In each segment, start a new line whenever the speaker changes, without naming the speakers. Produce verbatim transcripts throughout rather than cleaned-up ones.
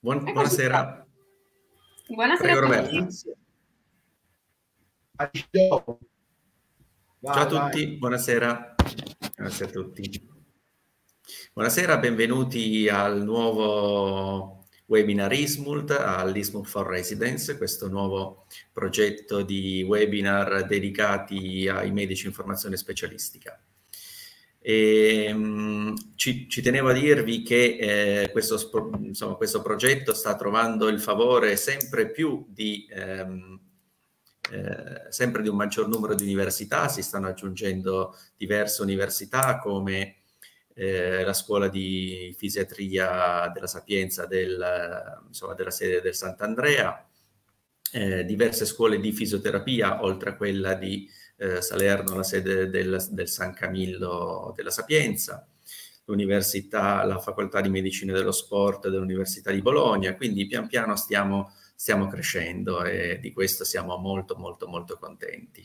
Buon, buonasera.
Buonasera.
Prego, Roberto. Ciao a tutti, buonasera. Buonasera a tutti. Buonasera, benvenuti al nuovo webinar ISMULT, all'ISMULT for Residents, questo nuovo progetto di webinar dedicati ai medici in formazione specialistica. E, um, ci, ci tenevo a dirvi che eh, questo, insomma, questo progetto sta trovando il favore sempre più di, ehm, eh, sempre di un maggior numero di università, si stanno aggiungendo diverse università come eh, la scuola di fisiatria della Sapienza del, insomma, della sede del Sant'Andrea, eh, diverse scuole di fisioterapia, oltre a quella di eh, Salerno, la sede del, del San Camillo della Sapienza, l'università, la facoltà di medicina dello sport dell'Università di Bologna, quindi pian piano stiamo, stiamo crescendo e di questo siamo molto molto molto contenti.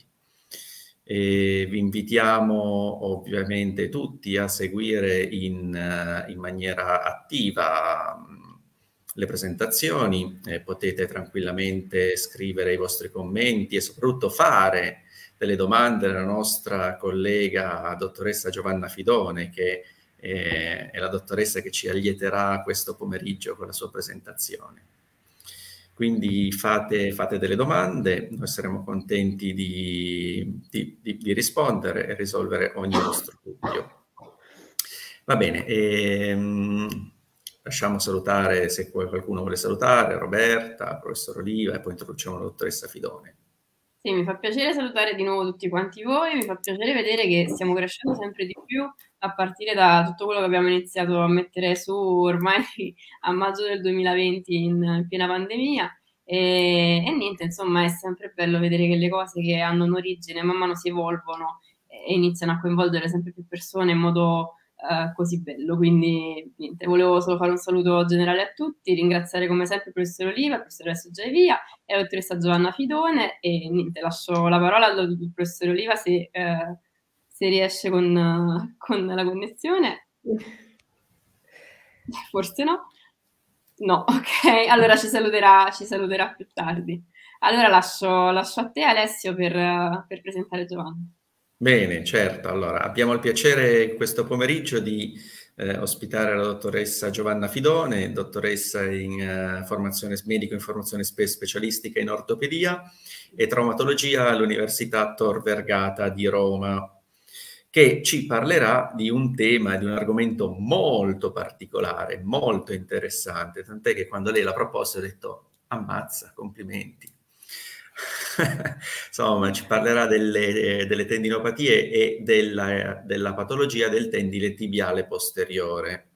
E vi invitiamo ovviamente tutti a seguire in, in maniera attiva le presentazioni, eh, potete tranquillamente scrivere i vostri commenti e soprattutto fare delle domande alla nostra collega dottoressa Giovanna Fidone, che eh, è la dottoressa che ci allieterà questo pomeriggio con la sua presentazione. Quindi fate, fate delle domande, noi saremo contenti di, di, di, di rispondere e risolvere ogni vostro dubbio. Va bene, ehm, lasciamo salutare, se qualcuno vuole salutare, Roberta, professor Oliva, e poi introduciamo la dottoressa Fidone.
Sì, mi fa piacere salutare di nuovo tutti quanti voi, mi fa piacere vedere che stiamo crescendo sempre di più a partire da tutto quello che abbiamo iniziato a mettere su ormai a maggio del duemilaventi in piena pandemia e, e niente, insomma è sempre bello vedere che le cose che hanno un'origine man mano si evolvono e iniziano a coinvolgere sempre più persone in modo Uh, così bello, quindi niente, volevo solo fare un saluto generale a tutti, ringraziare come sempre il professor Oliva, il professoressa Giavia e la dottoressa Giovanna Fidone e niente, lascio la parola al, al professor Oliva se, uh, se riesce con, uh, con la connessione. Forse no? No, ok, allora ci saluterà, ci saluterà più tardi. Allora lascio, lascio a te Alessio per, uh, per presentare Giovanna.
Bene, certo. Allora, abbiamo il piacere questo pomeriggio di eh, ospitare la dottoressa Giovanna Fidone, dottoressa in eh, formazione medico in formazione spe specialistica in ortopedia e traumatologia all'Università Tor Vergata di Roma, che ci parlerà di un tema, di un argomento molto particolare, molto interessante, tant'è che quando lei l'ha proposto ho detto ammazza, complimenti. Insomma, ci parlerà delle, delle tendinopatie e della, della patologia del tendine tibiale posteriore.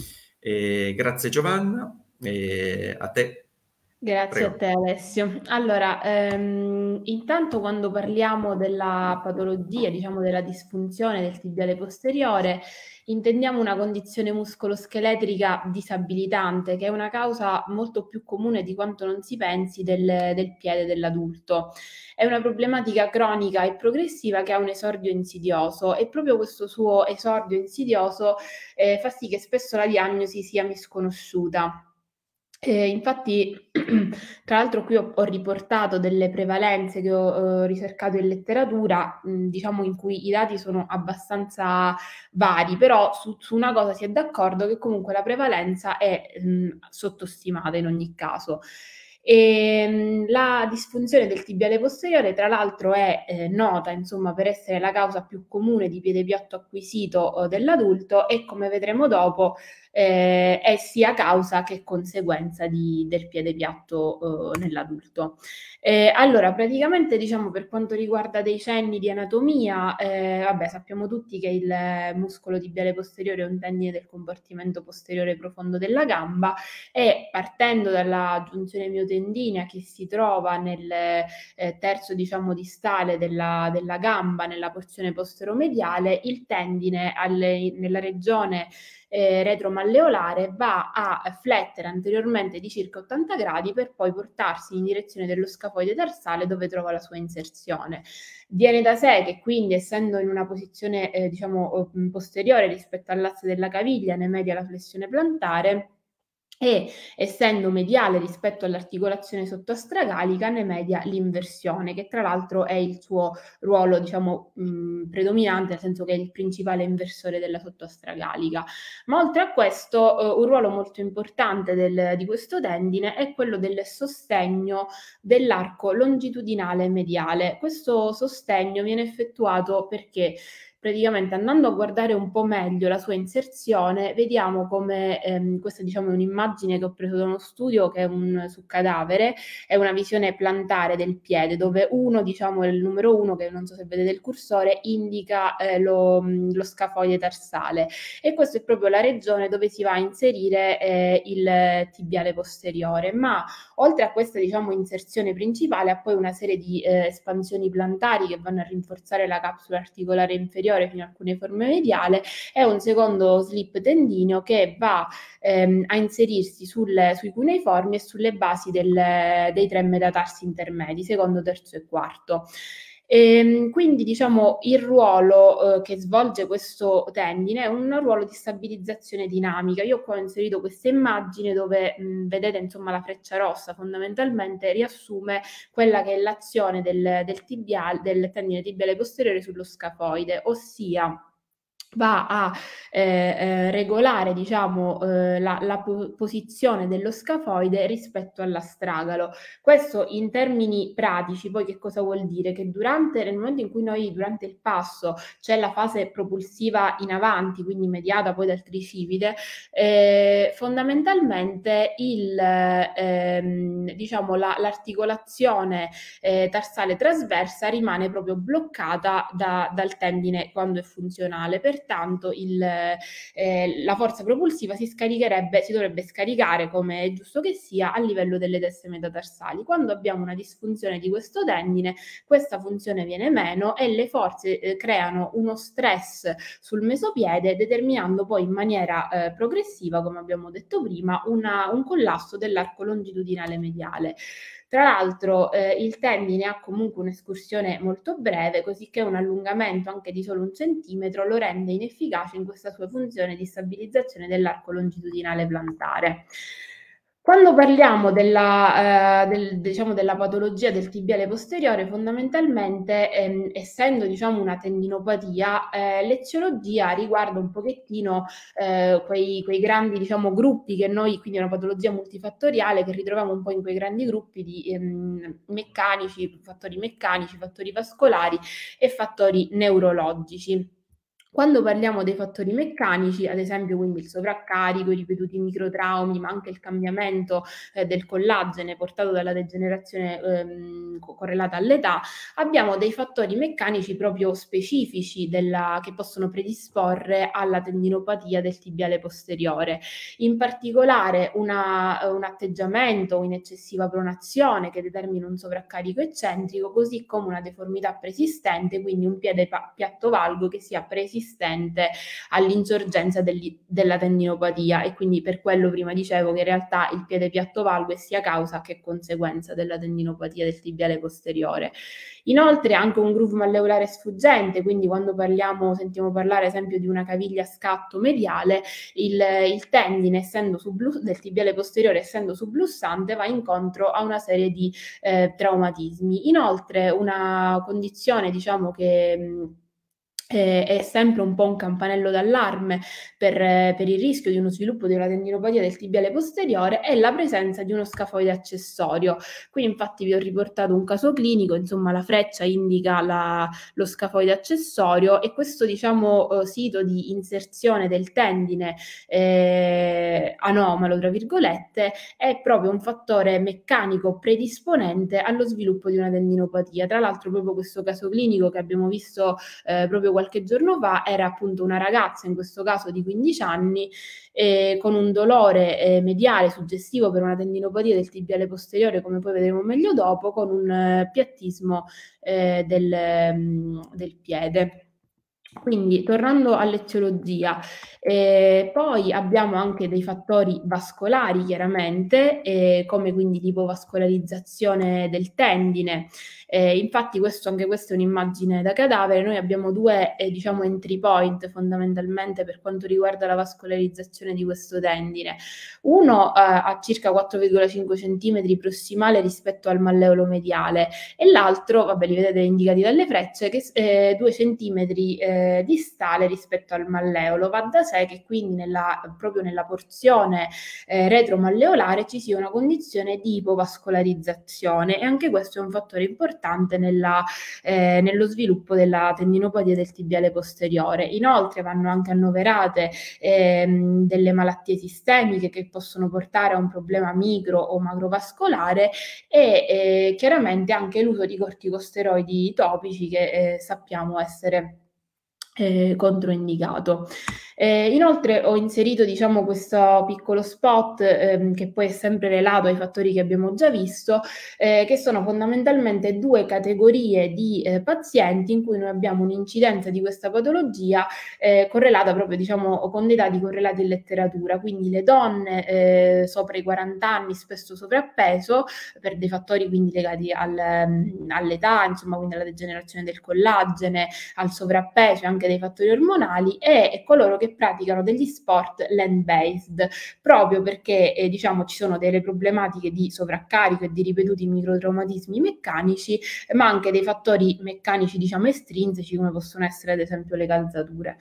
E grazie Giovanna, e a te.
Grazie
Prego.
a te Alessio. Allora, ehm, intanto quando parliamo della patologia, diciamo della disfunzione del tibiale posteriore, intendiamo una condizione muscoloscheletrica disabilitante, che è una causa molto più comune di quanto non si pensi del, del piede dell'adulto. È una problematica cronica e progressiva che ha un esordio insidioso e proprio questo suo esordio insidioso eh, fa sì che spesso la diagnosi sia misconosciuta. Eh, infatti, tra l'altro qui ho, ho riportato delle prevalenze che ho eh, ricercato in letteratura, mh, diciamo in cui i dati sono abbastanza vari, però su, su una cosa si è d'accordo che comunque la prevalenza è mh, sottostimata in ogni caso. E, mh, la disfunzione del tibiale posteriore, tra l'altro, è eh, nota insomma per essere la causa più comune di piede piatto acquisito eh, dell'adulto e, come vedremo dopo, eh, è sia causa che conseguenza di, del piede piatto eh, nell'adulto. Eh, allora, praticamente, diciamo, per quanto riguarda dei cenni di anatomia, eh, vabbè, sappiamo tutti che il muscolo tibiale posteriore è un tendine del compartimento posteriore profondo della gamba e, partendo dalla giunzione miotendinea che si trova nel eh, terzo, diciamo, distale della, della gamba, nella porzione posteromediale, il tendine alle, nella regione Eh, retromalleolare va a flettere anteriormente di circa ottanta gradi per poi portarsi in direzione dello scafoide tarsale dove trova la sua inserzione. Viene da sé che quindi, essendo in una posizione eh, diciamo posteriore rispetto all'asse della caviglia, ne media la flessione plantare, e essendo mediale rispetto all'articolazione sottoastragalica ne media l'inversione, che tra l'altro è il suo ruolo, diciamo, mh, predominante, nel senso che è il principale inversore della sottoastragalica. Ma oltre a questo, eh, un ruolo molto importante del, di questo tendine è quello del sostegno dell'arco longitudinale mediale. Questo sostegno viene effettuato perché praticamente andando a guardare un po' meglio la sua inserzione, vediamo come ehm, questa diciamo è un'immagine che ho preso da uno studio che è un su cadavere, è una visione plantare del piede, dove uno, diciamo, è il numero uno, che non so se vedete il cursore, indica eh, lo, lo scafoide tarsale, e questa è proprio la regione dove si va a inserire eh, il tibiale posteriore. Ma oltre a questa, diciamo, inserzione principale, ha poi una serie di eh, espansioni plantari che vanno a rinforzare la capsula articolare inferiore fino a alcune forme mediale, e un secondo slip tendineo che va ehm, a inserirsi sulle, sui cuneiformi e sulle basi del, dei tre metatarsi intermedi, secondo, terzo e quarto. E quindi diciamo il ruolo eh, che svolge questo tendine è un ruolo di stabilizzazione dinamica. Io qua ho inserito questa immagine dove mh, vedete insomma la freccia rossa fondamentalmente riassume quella che è l'azione del, del, tibiale, del tendine tibiale posteriore sullo scafoide, ossia va a eh, eh, regolare, diciamo, eh, la, la po- posizione dello scafoide rispetto all'astragalo. Questo in termini pratici, poi che cosa vuol dire? Che durante, nel momento in cui noi durante il passo c'è la fase propulsiva in avanti, quindi mediata poi dal tricipite, eh, fondamentalmente il, ehm, diciamo, la, l'articolazione eh, tarsale trasversa rimane proprio bloccata da, dal tendine quando è funzionale. Pertanto il, eh, la forza propulsiva si scaricherebbe, si dovrebbe scaricare, come è giusto che sia, a livello delle teste metatarsali. Quando abbiamo una disfunzione di questo tendine, questa funzione viene meno e le forze eh, creano uno stress sul mesopiede, determinando poi in maniera eh, progressiva, come abbiamo detto prima, una, un collasso dell'arco longitudinale mediale. Tra l'altro eh, il tendine ha comunque un'escursione molto breve, così che un allungamento anche di solo un centimetro lo rende inefficace in questa sua funzione di stabilizzazione dell'arco longitudinale plantare. Quando parliamo della, eh, del, diciamo, della patologia del tibiale posteriore, fondamentalmente, ehm, essendo diciamo, una tendinopatia, eh, l'eziologia riguarda un pochettino eh, quei, quei grandi diciamo, gruppi che noi, quindi è una patologia multifattoriale che ritroviamo un po' in quei grandi gruppi di ehm, meccanici, fattori meccanici, fattori vascolari e fattori neurologici. Quando parliamo dei fattori meccanici, ad esempio quindi il sovraccarico, i ripetuti microtraumi, ma anche il cambiamento eh, del collagene portato dalla degenerazione ehm, correlata all'età, abbiamo dei fattori meccanici proprio specifici della, che possono predisporre alla tendinopatia del tibiale posteriore. In particolare una, un atteggiamento o un'eccessiva pronazione che determina un sovraccarico eccentrico, così come una deformità preesistente, quindi un piede pa- piatto valgo che sia preesistente all'insorgenza degli, della tendinopatia, e quindi per quello prima dicevo che in realtà il piede piatto valgo è sia causa che conseguenza della tendinopatia del tibiale posteriore. Inoltre anche un groove malleolare sfuggente, quindi quando parliamo, sentiamo parlare ad esempio di una caviglia a scatto mediale, il, il tendine essendo sublu- del tibiale posteriore essendo sublussante va incontro a una serie di eh, traumatismi. Inoltre una condizione diciamo che mh, è sempre un po' un campanello d'allarme per, per il rischio di uno sviluppo di una tendinopatia del tibiale posteriore è la presenza di uno scafoide accessorio. Qui infatti vi ho riportato un caso clinico, insomma la freccia indica la, lo scafoide accessorio, e questo diciamo sito di inserzione del tendine eh, anomalo, tra virgolette, è proprio un fattore meccanico predisponente allo sviluppo di una tendinopatia. Tra l'altro proprio questo caso clinico che abbiamo visto eh, proprio qualche giorno fa era appunto una ragazza, in questo caso di quindici anni, eh, con un dolore eh, mediale suggestivo per una tendinopatia del tibiale posteriore, come poi vedremo meglio dopo, con un eh, piattismo eh, del, mh, del piede. Quindi, tornando all'eziologia, eh, poi abbiamo anche dei fattori vascolari, chiaramente, eh, come quindi l'ipovascolarizzazione del tendine. Eh, infatti, questo, anche questa è un'immagine da cadavere. Noi abbiamo due, eh, diciamo, entry point fondamentalmente per quanto riguarda la vascolarizzazione di questo tendine. Uno eh, a circa quattro virgola cinque centimetri prossimale rispetto al malleolo mediale e l'altro, vabbè, li vedete indicati dalle frecce, che è eh, due centimetri eh, distale rispetto al malleolo. Va da sé che quindi nella, proprio nella porzione eh, retromalleolare ci sia una condizione di ipovascolarizzazione e anche questo è un fattore importante nella, eh, nello sviluppo della tendinopatia del tibiale posteriore. Inoltre vanno anche annoverate ehm, delle malattie sistemiche che possono portare a un problema micro o macrovascolare e eh, chiaramente anche l'uso di corticosteroidi topici che eh, sappiamo essere Eh, controindicato. Eh, inoltre ho inserito, diciamo, questo piccolo spot ehm, che poi è sempre relato ai fattori che abbiamo già visto, eh, che sono fondamentalmente due categorie di eh, pazienti in cui noi abbiamo un'incidenza di questa patologia eh, correlata proprio, diciamo, con dei dati correlati in letteratura, quindi le donne eh, sopra i quaranta anni, spesso sovrappeso, per dei fattori quindi legati al, all'età, insomma, quindi alla degenerazione del collagene, al sovrappeso e anche dei fattori ormonali, e, e coloro che praticano degli sport land-based, proprio perché eh, diciamo ci sono delle problematiche di sovraccarico e di ripetuti microtraumatismi meccanici, ma anche dei fattori meccanici, diciamo, estrinseci, come possono essere ad esempio le calzature.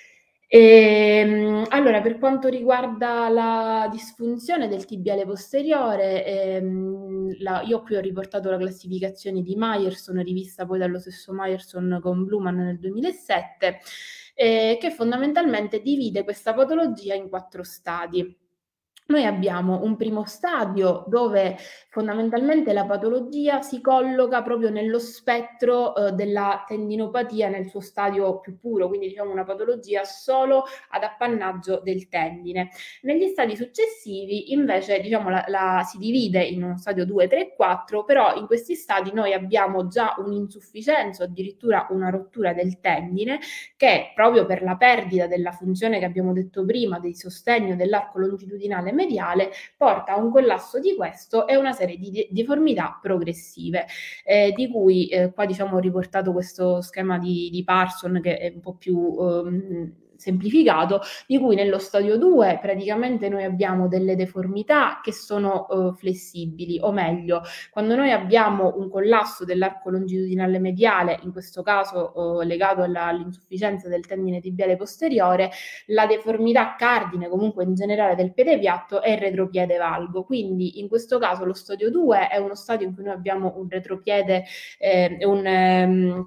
E, allora, per quanto riguarda la disfunzione del tibiale posteriore, ehm, la, io qui ho riportato la classificazione di Myerson, rivista poi dallo stesso Myerson con Bluman nel duemilasette, eh, che fondamentalmente divide questa patologia in quattro stadi. Noi abbiamo un primo stadio dove fondamentalmente la patologia si colloca proprio nello spettro eh, della tendinopatia nel suo stadio più puro, quindi diciamo una patologia solo ad appannaggio del tendine. Negli stadi successivi invece diciamo la, la si divide in uno stadio due, tre, quattro, però in questi stadi noi abbiamo già un'insufficienza o addirittura una rottura del tendine che proprio per la perdita della funzione che abbiamo detto prima, del sostegno dell'arco longitudinale mediale, porta a un collasso di questo e una serie di deformità progressive, eh, di cui eh, qua diciamo ho riportato questo schema di, di Parson che è un po' più ehm, semplificato, di cui nello stadio due praticamente noi abbiamo delle deformità che sono eh, flessibili, o meglio, quando noi abbiamo un collasso dell'arco longitudinale mediale, in questo caso eh, legato alla, all'insufficienza del tendine tibiale posteriore, la deformità cardine comunque in generale del piede piatto è il retropiede valgo. Quindi in questo caso lo stadio due è uno stadio in cui noi abbiamo un retropiede, eh, un... Ehm,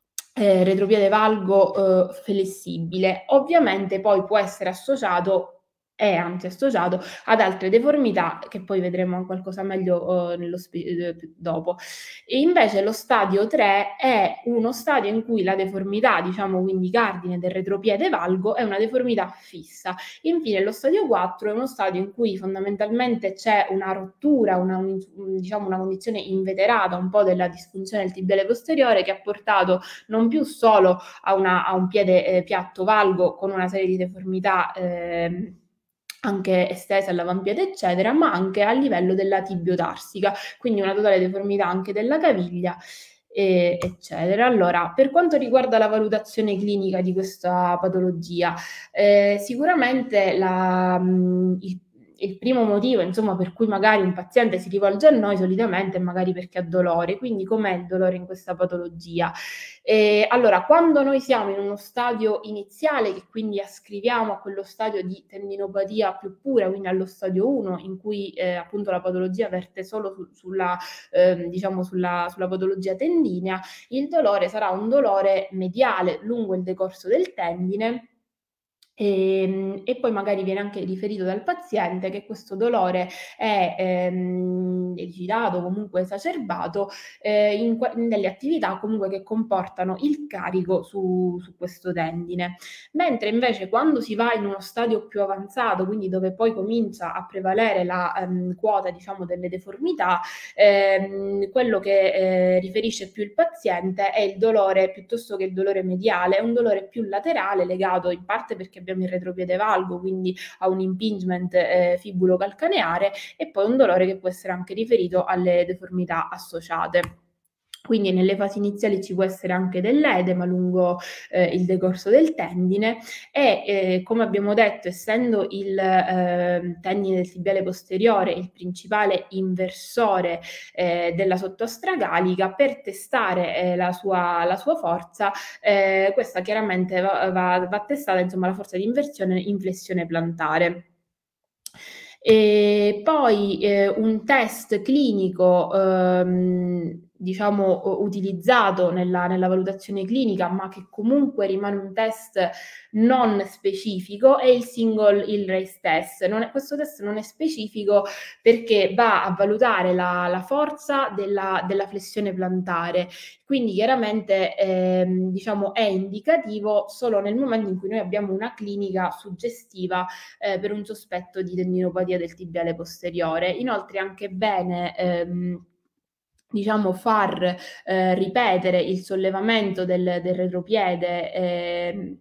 Eh, retropiede valgo eh, flessibile. Ovviamente poi può essere associato è anzi associato ad altre deformità che poi vedremo qualcosa meglio eh, nello spe- eh, dopo. E invece lo stadio tre è uno stadio in cui la deformità, diciamo quindi cardine del retropiede valgo, è una deformità fissa. Infine lo stadio quattro è uno stadio in cui fondamentalmente c'è una rottura, una, un, diciamo una condizione inveterata un po' della disfunzione del tibiale posteriore che ha portato non più solo a, una, a un piede eh, piatto valgo con una serie di deformità eh, anche estesa all'avampiede eccetera, ma anche a livello della tibiotarsica, quindi una totale deformità anche della caviglia e, eccetera. Allora, per quanto riguarda la valutazione clinica di questa patologia, eh, sicuramente la, mh, il il primo motivo, insomma, per cui magari un paziente si rivolge a noi solitamente è magari perché ha dolore. Quindi com'è il dolore in questa patologia? Eh, allora, quando noi siamo in uno stadio iniziale, che quindi ascriviamo a quello stadio di tendinopatia più pura, quindi allo stadio uno, in cui eh, appunto la patologia verte solo su, sulla, eh, diciamo sulla, sulla patologia tendinea, il dolore sarà un dolore mediale lungo il decorso del tendine, E, e poi magari viene anche riferito dal paziente che questo dolore è ehm, elicitato, comunque esacerbato eh, in, nelle attività comunque che comportano il carico su, su questo tendine. Mentre invece quando si va in uno stadio più avanzato, quindi dove poi comincia a prevalere la ehm, quota, diciamo, delle deformità, ehm, quello che eh, riferisce più il paziente è il dolore, piuttosto che il dolore mediale, è un dolore più laterale legato in parte perché abbiamo il retropiede valgo, quindi a un impingement eh, fibulo-calcaneare, e poi un dolore che può essere anche riferito alle deformità associate. Quindi nelle fasi iniziali ci può essere anche dell'edema lungo eh, il decorso del tendine e eh, come abbiamo detto, essendo il eh, tendine del tibiale posteriore il principale inversore eh, della sottoastragalica, per testare eh, la, sua, la sua forza, eh, questa chiaramente va, va, va testata, insomma, la forza di inversione in flessione plantare. E poi eh, un test clinico ehm, diciamo utilizzato nella, nella valutazione clinica, ma che comunque rimane un test non specifico, è il single hill raise test. Non è, questo test non è specifico perché va a valutare la, la forza della, della flessione plantare, quindi chiaramente ehm, diciamo è indicativo solo nel momento in cui noi abbiamo una clinica suggestiva eh, per un sospetto di tendinopatia del tibiale posteriore. Inoltre è anche bene ehm, diciamo far eh, ripetere il sollevamento del, del retropiede eh,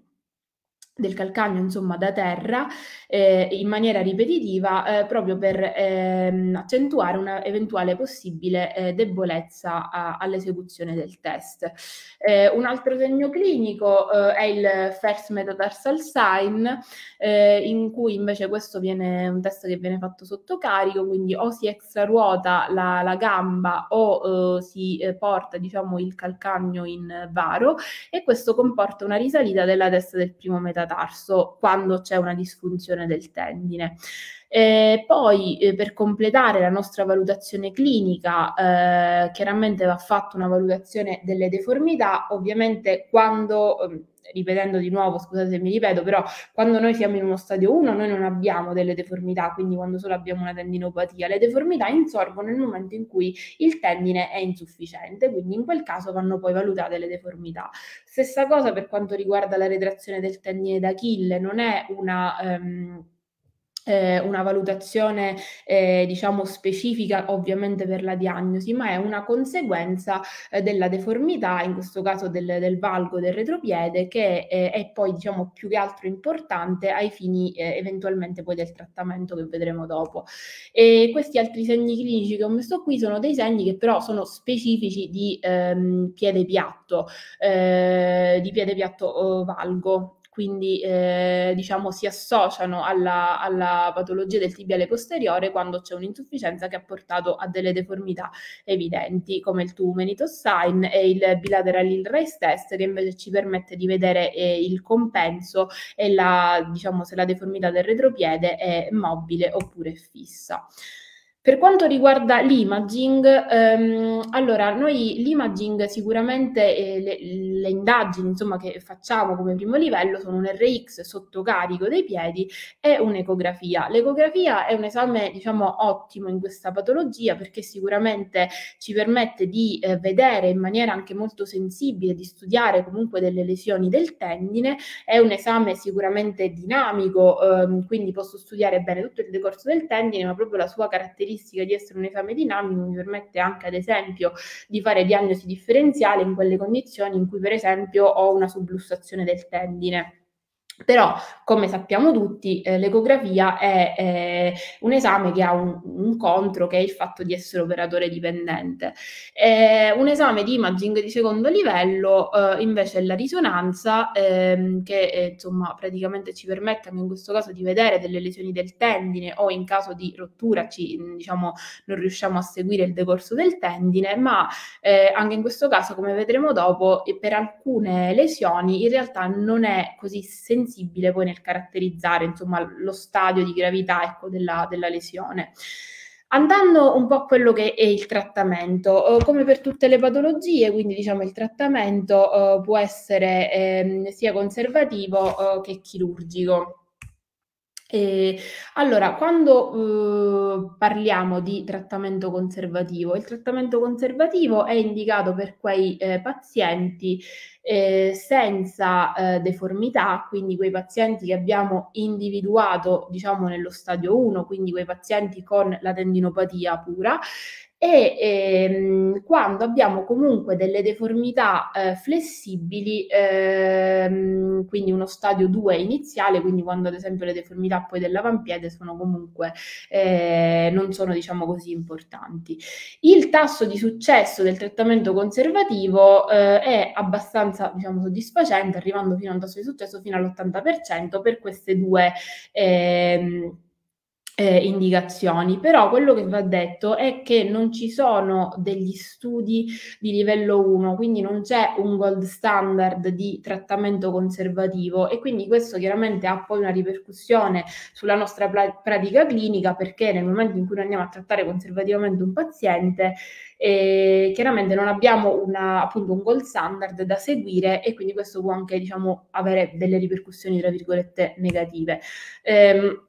del calcagno, insomma, da terra eh, in maniera ripetitiva eh, proprio per ehm, accentuare una eventuale possibile eh, debolezza a, all'esecuzione del test. Eh, un altro segno clinico eh, è il first metatarsal sign, eh, in cui invece questo viene un test che viene fatto sotto carico, quindi o si extraruota la, la gamba o eh, si eh, porta, diciamo, il calcagno in varo, e questo comporta una risalita della testa del primo metatarso quando c'è una disfunzione del tendine. Eh, poi eh, per completare la nostra valutazione clinica eh, chiaramente va fatta una valutazione delle deformità, ovviamente quando eh, ripetendo di nuovo, scusate se mi ripeto, però quando noi siamo in uno stadio uno noi non abbiamo delle deformità, quindi quando solo abbiamo una tendinopatia, le deformità insorgono nel momento in cui il tendine è insufficiente, quindi in quel caso vanno poi valutate le deformità. Stessa cosa per quanto riguarda la retrazione del tendine d'Achille, non è una um, Eh, una valutazione eh, diciamo specifica ovviamente per la diagnosi, ma è una conseguenza eh, della deformità, in questo caso del, del valgo del retropiede, che eh, è poi diciamo più che altro importante ai fini eh, eventualmente poi del trattamento che vedremo dopo. E questi altri segni clinici che ho messo qui sono dei segni che però sono specifici di ehm, piede piatto, eh, di piede piatto oh, valgo. Quindi eh, diciamo si associano alla, alla patologia del tibiale posteriore quando c'è un'insufficienza che ha portato a delle deformità evidenti, come il two-Manitos sign e il bilateral hill raise test, che invece ci permette di vedere eh, il compenso e la, diciamo, se la deformità del retropiede è mobile oppure fissa. Per quanto riguarda l'imaging, ehm, allora noi l'imaging sicuramente eh, le, le indagini insomma, che facciamo come primo livello sono un R X sotto carico dei piedi e un'ecografia. L'ecografia è un esame diciamo ottimo in questa patologia perché sicuramente ci permette di eh, vedere in maniera anche molto sensibile, di studiare comunque delle lesioni del tendine, è un esame sicuramente dinamico, ehm, quindi posso studiare bene tutto il decorso del tendine, ma proprio la sua caratteristica di essere un esame dinamico mi permette anche ad esempio di fare diagnosi differenziale in quelle condizioni in cui per esempio ho una sublussazione del tendine. Però, come sappiamo tutti, eh, l'ecografia è eh, un esame che ha un, un contro, che è il fatto di essere operatore dipendente. Eh, un esame di imaging di secondo livello eh, invece è la risonanza, ehm, che eh, insomma praticamente ci permette anche in questo caso di vedere delle lesioni del tendine o in caso di rottura ci, diciamo, non riusciamo a seguire il decorso del tendine, ma eh, anche in questo caso, come vedremo dopo, per alcune lesioni in realtà non è così sensibile poi nel caratterizzare insomma lo stadio di gravità ecco, della, della lesione. Andando un po' a quello che è il trattamento, eh, come per tutte le patologie, quindi diciamo il trattamento eh, può essere ehm, sia conservativo eh, che chirurgico. E allora, quando uh, parliamo di trattamento conservativo, il trattamento conservativo è indicato per quei eh, pazienti eh, senza eh, deformità, quindi quei pazienti che abbiamo individuato, diciamo, nello stadio uno, quindi quei pazienti con la tendinopatia pura, e ehm, quando abbiamo comunque delle deformità eh, flessibili, ehm, quindi uno stadio due iniziale, quindi quando ad esempio le deformità poi dell'avampiede sono comunque eh, non sono diciamo così importanti. Il tasso di successo del trattamento conservativo eh, è abbastanza diciamo soddisfacente, arrivando fino a un tasso di successo fino all'ottanta per cento per queste due ehm, Eh, indicazioni, però quello che va detto è che non ci sono degli studi di livello uno, quindi non c'è un gold standard di trattamento conservativo e quindi questo chiaramente ha poi una ripercussione sulla nostra pla- pratica clinica, perché nel momento in cui noi andiamo a trattare conservativamente un paziente eh, chiaramente non abbiamo una, appunto un gold standard da seguire e quindi questo può anche diciamo avere delle ripercussioni tra virgolette negative. Ehm,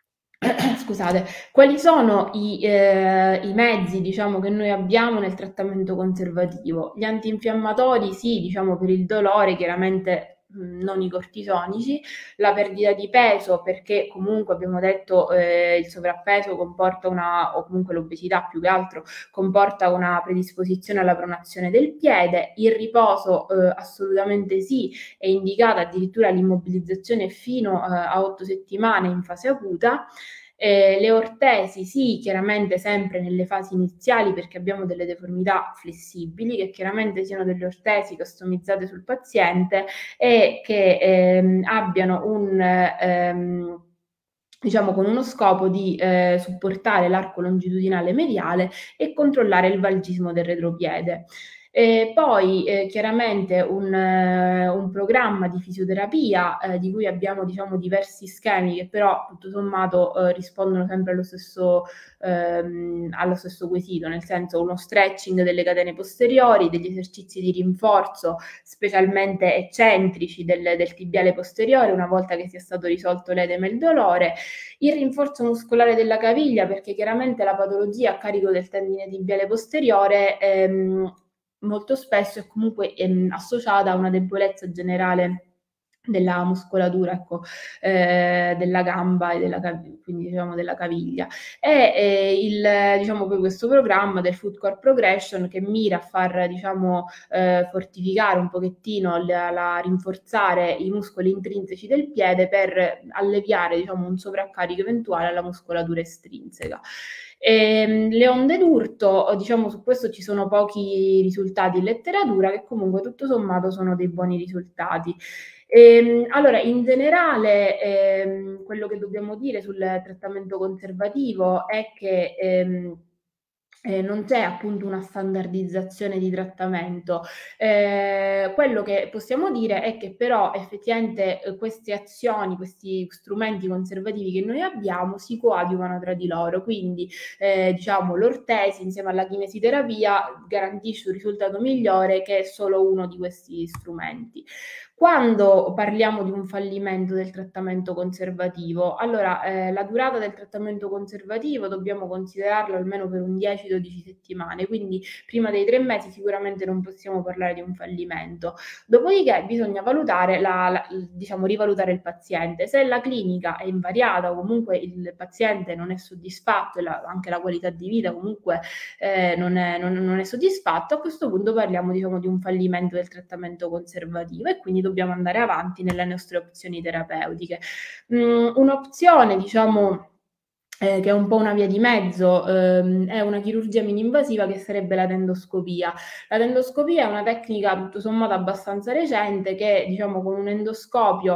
Scusate, quali sono i, eh, i mezzi, diciamo, che noi abbiamo nel trattamento conservativo? Gli antinfiammatori, sì, diciamo, per il dolore, chiaramente mh, non i cortisonici, la perdita di peso, perché comunque abbiamo detto eh, il sovrappeso comporta una, o comunque l'obesità più che altro, comporta una predisposizione alla pronazione del piede, il riposo eh, assolutamente sì, è indicata addirittura l'immobilizzazione fino eh, a otto settimane in fase acuta. Eh, le ortesi sì, chiaramente sempre nelle fasi iniziali perché abbiamo delle deformità flessibili, che chiaramente siano delle ortesi customizzate sul paziente e che ehm, abbiano un... Ehm, diciamo con uno scopo di eh, supportare l'arco longitudinale mediale e controllare il valgismo del retropiede. E poi eh, chiaramente un, eh, un programma di fisioterapia eh, di cui abbiamo diciamo diversi schemi che però tutto sommato eh, rispondono sempre allo stesso, ehm, allo stesso quesito, nel senso uno stretching delle catene posteriori, degli esercizi di rinforzo specialmente eccentrici del, del tibiale posteriore una volta che sia stato risolto l'edema e il dolore, il rinforzo muscolare della caviglia perché chiaramente la patologia a carico del tendine tibiale posteriore ehm, molto spesso è comunque ehm, associata a una debolezza generale della muscolatura, ecco, eh, della gamba e della, quindi, diciamo, della caviglia. E eh, il, diciamo, poi questo programma del Foot Core Progression che mira a far, diciamo, eh, fortificare un pochettino, la, la, rinforzare i muscoli intrinseci del piede per alleviare, diciamo, un sovraccarico eventuale alla muscolatura estrinseca. E, le onde d'urto, diciamo, su questo ci sono pochi risultati in letteratura che comunque tutto sommato sono dei buoni risultati. Ehm, allora, in generale, ehm, quello che dobbiamo dire sul trattamento conservativo è che ehm, eh, non c'è appunto una standardizzazione di trattamento. Eh, quello che possiamo dire è che però effettivamente eh, queste azioni, questi strumenti conservativi che noi abbiamo si coadiuvano tra di loro, quindi eh, diciamo l'ortesi insieme alla chinesiterapia garantisce un risultato migliore che solo uno di questi strumenti. Quando parliamo di un fallimento del trattamento conservativo, allora eh, la durata del trattamento conservativo dobbiamo considerarlo almeno per un dieci dodici settimane, quindi prima dei tre mesi sicuramente non possiamo parlare di un fallimento. Dopodiché bisogna valutare la, la, diciamo rivalutare il paziente. Se la clinica è invariata o comunque il paziente non è soddisfatto e la, anche la qualità di vita comunque eh, non, è, non, non è soddisfatto, a questo punto parliamo diciamo di un fallimento del trattamento conservativo e quindi dobbiamo andare avanti nelle nostre opzioni terapeutiche. Mm, un'opzione, diciamo, eh, che è un po' una via di mezzo, ehm, è una chirurgia mini-invasiva che sarebbe la tendoscopia. La tendoscopia è una tecnica tutto sommato abbastanza recente che, diciamo, con un endoscopio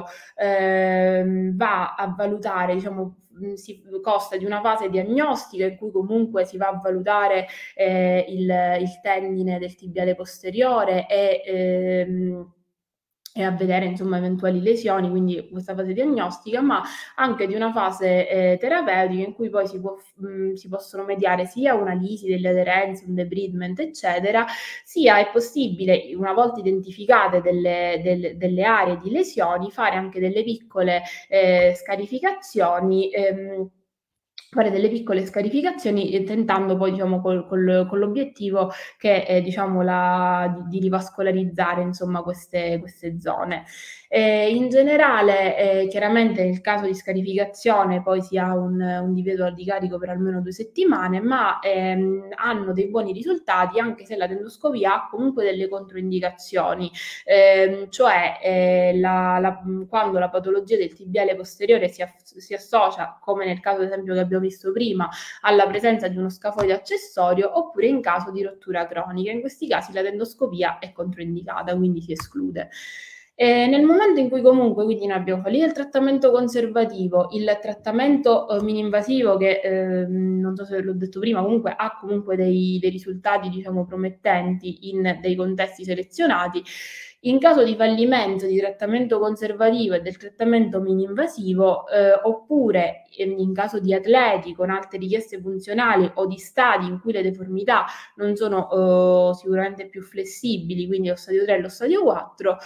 ehm, va a valutare, diciamo, si consta di una fase diagnostica in cui comunque si va a valutare eh, il, il tendine del tibiale posteriore e ehm, e a vedere insomma eventuali lesioni, quindi questa fase diagnostica, ma anche di una fase eh, terapeutica in cui poi si, può, mh, si possono mediare sia una lisi delle aderenze, un debridement, eccetera, sia è possibile, una volta identificate delle, delle, delle aree di lesioni, fare anche delle piccole eh, scarificazioni, ehm, fare delle piccole scarificazioni eh, tentando poi diciamo col, col, con l'obiettivo che eh, diciamo la, di, di rivascolarizzare insomma queste, queste zone. Eh, in generale eh, chiaramente nel caso di scarificazione poi si ha un, un divieto di carico per almeno due settimane, ma ehm, hanno dei buoni risultati anche se la tendoscopia ha comunque delle controindicazioni, eh, cioè eh, la, la, quando la patologia del tibiale posteriore si, aff- si associa, come nel caso ad esempio che abbiamo visto prima, alla presenza di uno scafoide accessorio, oppure in caso di rottura cronica. In questi casi la tendoscopia è controindicata, quindi si esclude. E nel momento in cui comunque quindi noi abbiamo fallito il trattamento conservativo, il trattamento eh, mini-invasivo che eh, non so se l'ho detto prima, comunque ha comunque dei, dei risultati diciamo promettenti in dei contesti selezionati, in caso di fallimento di trattamento conservativo e del trattamento mini-invasivo, eh, oppure in caso di atleti con alte richieste funzionali o di stadi in cui le deformità non sono eh, sicuramente più flessibili, quindi lo stadio tre e lo stadio quattro,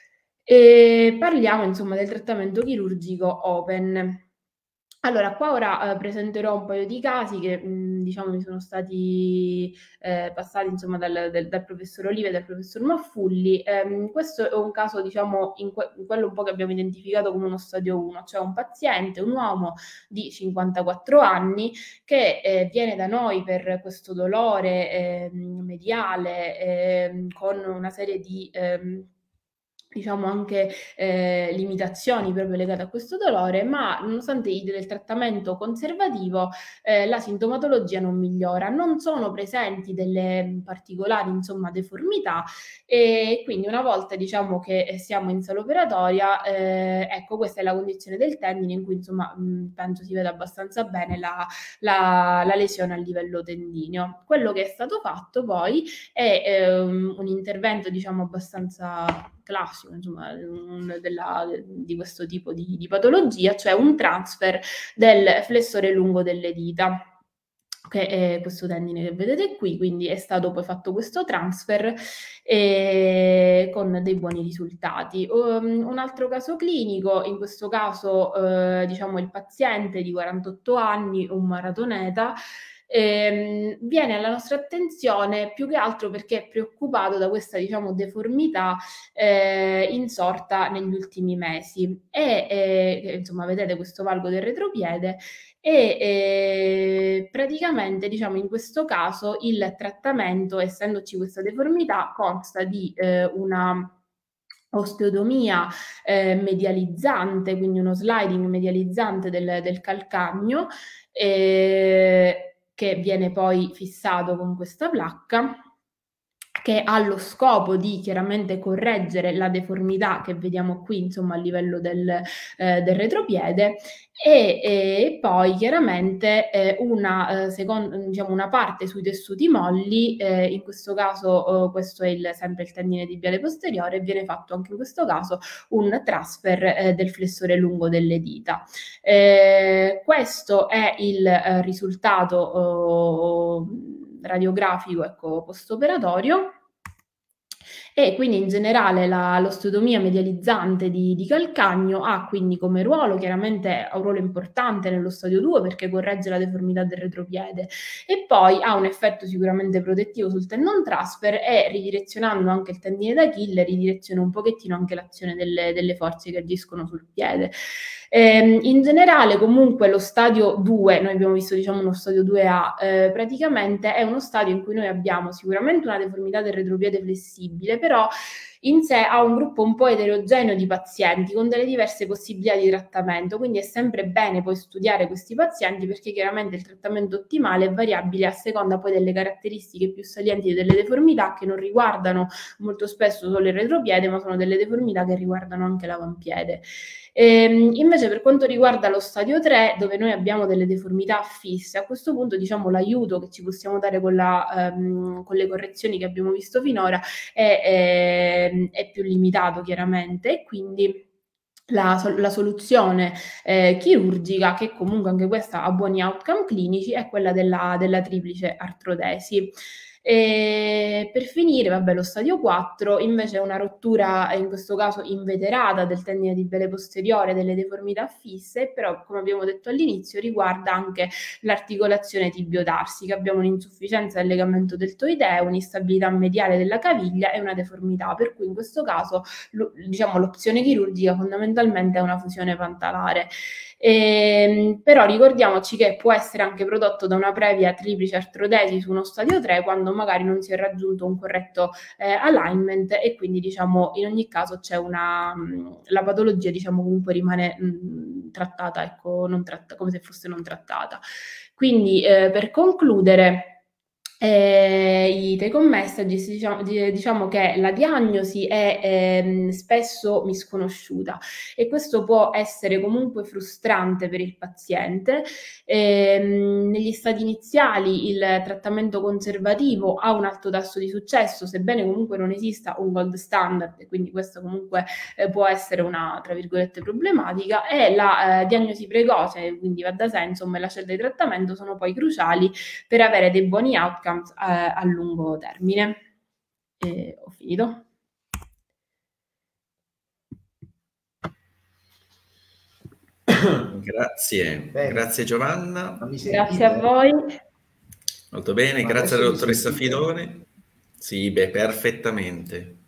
e parliamo insomma del trattamento chirurgico open. Allora, qua ora eh, presenterò un paio di casi che mh, diciamo mi sono stati eh, passati insomma dal, del, dal professor Oliva e dal professor Maffulli. Ehm, questo è un caso diciamo in, que- in quello un po' che abbiamo identificato come uno stadio uno, cioè un paziente, un uomo di cinquantaquattro anni che eh, viene da noi per questo dolore eh, mediale eh, con una serie di ehm, diciamo anche eh, limitazioni proprio legate a questo dolore, ma nonostante il del trattamento conservativo eh, la sintomatologia non migliora, non sono presenti delle particolari insomma deformità, e quindi una volta diciamo che siamo in sala operatoria, eh, ecco questa è la condizione del tendine in cui insomma mh, penso si veda abbastanza bene la, la, la lesione a livello tendineo. Quello che è stato fatto poi è ehm, un intervento diciamo abbastanza classico insomma un, della, di questo tipo di, di patologia, cioè un transfer del flessore lungo delle dita, che è questo tendine che vedete qui, quindi è stato poi fatto questo transfer eh, con dei buoni risultati. Um, un altro caso clinico, in questo caso eh, diciamo il paziente di quarantotto anni, un maratoneta, ehm, viene alla nostra attenzione più che altro perché è preoccupato da questa diciamo deformità eh, insorta negli ultimi mesi e eh, insomma vedete questo valgo del retropiede e eh, praticamente diciamo in questo caso il trattamento, essendoci questa deformità, consta di eh, una osteotomia eh, medializzante, quindi uno sliding medializzante del, del calcagno eh, che viene poi fissato con questa placca, che ha lo scopo di chiaramente correggere la deformità che vediamo qui, insomma, a livello del, eh, del retropiede, e, e poi chiaramente eh, una, eh, secondo, diciamo, una parte sui tessuti molli, eh, in questo caso eh, questo è il, sempre il tendine tibiale posteriore, e viene fatto anche in questo caso un transfer eh, del flessore lungo delle dita. Eh, questo è il eh, risultato eh, radiografico ecco, post-operatorio. E quindi in generale la, l'osteotomia medializzante di, di calcagno ha quindi come ruolo, chiaramente ha un ruolo importante nello stadio due perché corregge la deformità del retropiede, e poi ha un effetto sicuramente protettivo sul tendon transfer, e ridirezionando anche il tendine d'Achille ridireziona un pochettino anche l'azione delle, delle forze che agiscono sul piede. Eh, in generale comunque lo stadio due, noi abbiamo visto diciamo uno stadio due A, eh, praticamente è uno stadio in cui noi abbiamo sicuramente una deformità del retropiede flessibile, però in sé ha un gruppo un po' eterogeneo di pazienti con delle diverse possibilità di trattamento, quindi è sempre bene poi studiare questi pazienti perché chiaramente il trattamento ottimale è variabile a seconda poi delle caratteristiche più salienti delle deformità, che non riguardano molto spesso solo il retropiede, ma sono delle deformità che riguardano anche l'avampiede. Ehm, invece per quanto riguarda lo stadio tre, dove noi abbiamo delle deformità fisse, a questo punto diciamo l'aiuto che ci possiamo dare con, la, ehm, con le correzioni che abbiamo visto finora è è, è più limitato chiaramente, e quindi La, la soluzione eh, chirurgica, che comunque anche questa ha buoni outcome clinici, è quella della, della triplice artrodesi. E per finire, vabbè, lo stadio quattro invece è una rottura, in questo caso inveterata, del tendine tibiale posteriore, delle deformità fisse, però come abbiamo detto all'inizio riguarda anche l'articolazione tibiotarsica. Abbiamo un'insufficienza del legamento deltoideo, un'instabilità mediale della caviglia e una deformità, per cui in questo caso lo, diciamo, l'opzione chirurgica fondamentalmente è una fusione pantalare. E, però ricordiamoci che può essere anche prodotto da una previa triplice artrodesi su uno stadio tre, quando magari non si è raggiunto un corretto eh, alignment, e quindi diciamo in ogni caso c'è una mh, la patologia diciamo comunque rimane mh, trattata, ecco, non tratta, come se fosse non trattata. Quindi eh, per concludere, Eh, i take home message, diciamo, diciamo che la diagnosi è ehm, spesso misconosciuta, e questo può essere comunque frustrante per il paziente. Ehm, negli stadi iniziali il trattamento conservativo ha un alto tasso di successo, sebbene comunque non esista un gold standard, e quindi questo comunque eh, può essere una, tra virgolette, problematica, e la eh, diagnosi precoce, quindi va da sé, insomma, e la scelta di trattamento sono poi cruciali per avere dei buoni outcome a, a lungo termine. E ho finito.
Grazie, Bene. Grazie Giovanna.
Grazie a voi.
Molto bene, Ma grazie alla dottoressa Fidone. Sì, beh, perfettamente.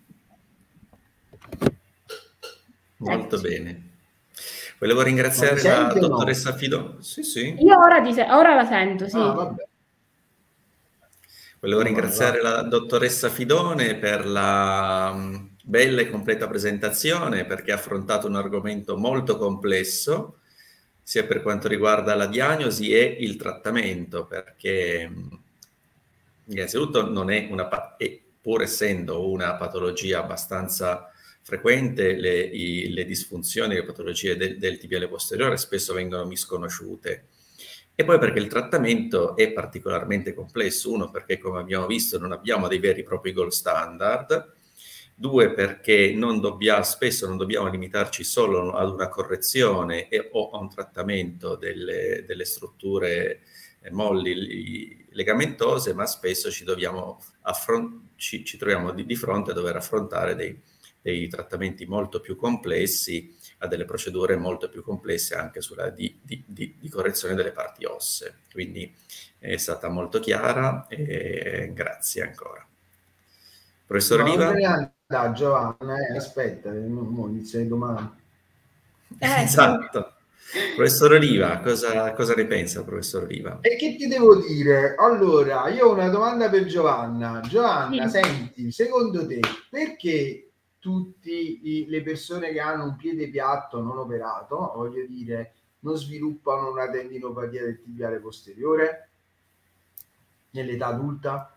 Molto ecco. Bene. Volevo ringraziare la dottoressa no? Fidone. Sì, sì.
Io ora, ti se- ora la sento, sì.
Ah, vabbè. Volevo ringraziare la dottoressa Fidone per la bella e completa presentazione, perché ha affrontato un argomento molto complesso, sia per quanto riguarda la diagnosi e il trattamento, perché innanzitutto non è una, e pur essendo una patologia abbastanza frequente, le, i, le disfunzioni, le patologie del, del tibiale posteriore spesso vengono misconosciute. E poi perché il trattamento è particolarmente complesso. Uno, perché come abbiamo visto non abbiamo dei veri e propri gold standard. Due, perché non dobbiamo, spesso non dobbiamo limitarci solo ad una correzione e, o a un trattamento delle, delle strutture molli legamentose, ma spesso ci, dobbiamo ci, ci troviamo di, di fronte a dover affrontare dei, dei trattamenti molto più complessi, a delle procedure molto più complesse anche sulla di, di, di, di correzione delle parti ossee. Quindi è stata molto chiara e grazie ancora. Professor
no,
Oliva?
Non te ne andà, Giovanna, eh, aspetta, non inizia domani.
Eh, esatto. Sì. Professor Oliva, cosa, cosa ne pensa, professor Oliva?
E che ti devo dire? Allora, io ho una domanda per Giovanna. Giovanna, sì. Senti, secondo te, perché tutte le persone che hanno un piede piatto non operato, voglio dire, non sviluppano una tendinopatia del tibiale posteriore nell'età adulta?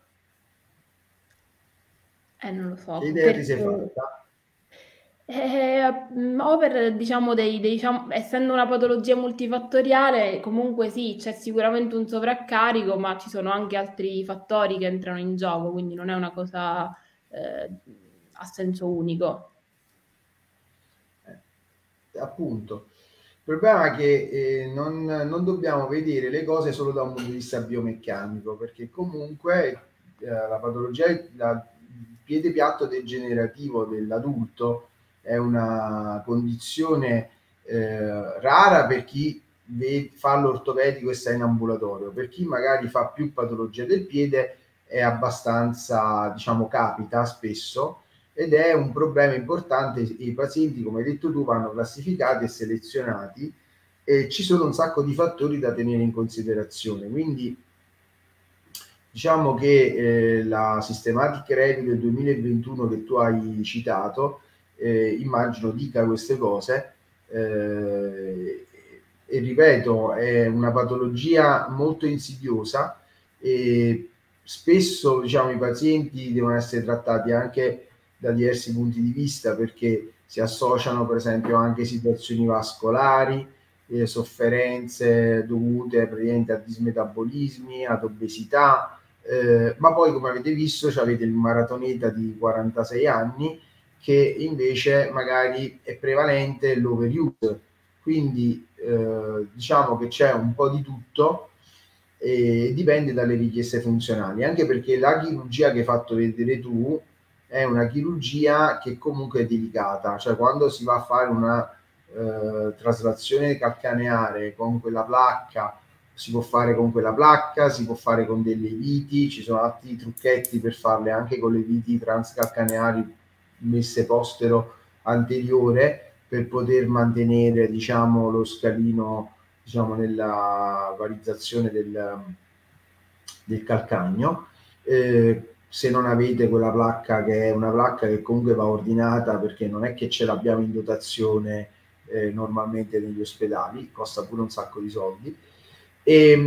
Eh, non lo so.
Che idea ti sei fatta?
Eh, o per, diciamo, dei, dei, diciamo, essendo una patologia multifattoriale, comunque sì, c'è sicuramente un sovraccarico, ma ci sono anche altri fattori che entrano in gioco, quindi non è una cosa eh, a senso unico.
Eh, appunto. Il problema è che eh, non, non dobbiamo vedere le cose solo da un punto di vista biomeccanico, perché comunque eh, la patologia, la, il piede piatto degenerativo dell'adulto è una condizione eh, rara per chi fa l'ortopedico e sta in ambulatorio. Per chi magari fa più patologia del piede è abbastanza, diciamo, capita spesso, ed è un problema importante. I pazienti, come hai detto tu, vanno classificati e selezionati, e ci sono un sacco di fattori da tenere in considerazione. Quindi diciamo che eh, la Systematic Review del duemilaventuno che tu hai citato, eh, immagino dica queste cose, eh, e ripeto, è una patologia molto insidiosa, e spesso, diciamo, i pazienti devono essere trattati anche da diversi punti di vista, perché si associano per esempio anche situazioni vascolari, eh, sofferenze dovute praticamente a dismetabolismi, ad obesità, eh, ma poi, come avete visto, avete il maratoneta di quarantasei anni che invece magari è prevalente l'overuse. Quindi eh, diciamo che c'è un po' di tutto e dipende dalle richieste funzionali, anche perché la chirurgia che hai fatto vedere tu è una chirurgia che comunque è delicata, cioè quando si va a fare una eh, traslazione calcaneare con quella placca, si può fare con quella placca, si può fare con delle viti, ci sono altri trucchetti per farle anche con le viti transcalcaneari messe postero anteriore per poter mantenere, diciamo, lo scalino, diciamo, nella varizzazione del, del calcagno. Eh, se non avete quella placca, che è una placca che comunque va ordinata, perché non è che ce l'abbiamo in dotazione eh, normalmente negli ospedali, costa pure un sacco di soldi. E,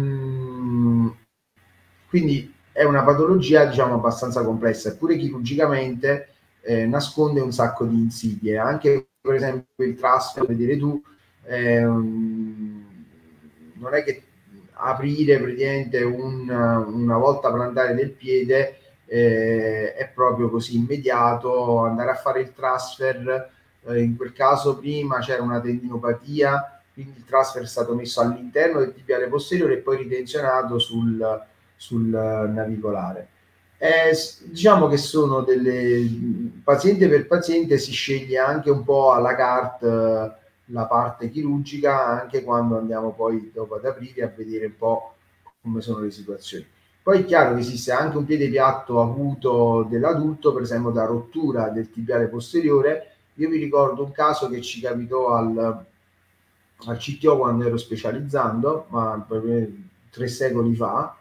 mh, quindi è una patologia, diciamo, abbastanza complessa, eppure chirurgicamente eh, nasconde un sacco di insidie. Anche per esempio il trust, vedere tu, eh, non è che aprire praticamente un, una volta plantare del piede eh, è proprio così immediato. Andare a fare il transfer, eh, in quel caso prima c'era una tendinopatia, quindi il transfer è stato messo all'interno del tibiale posteriore e poi ritenzionato sul, sul navicolare. Eh, diciamo che sono delle paziente per paziente, si sceglie anche un po' alla carte eh, la parte chirurgica, anche quando andiamo poi dopo ad aprire a vedere un po' come sono le situazioni. Poi è chiaro che esiste anche un piede piatto acuto dell'adulto, per esempio da rottura del tibiale posteriore. Io vi ricordo un caso che ci capitò al, al C T O quando ero specializzando, ma tre secoli fa,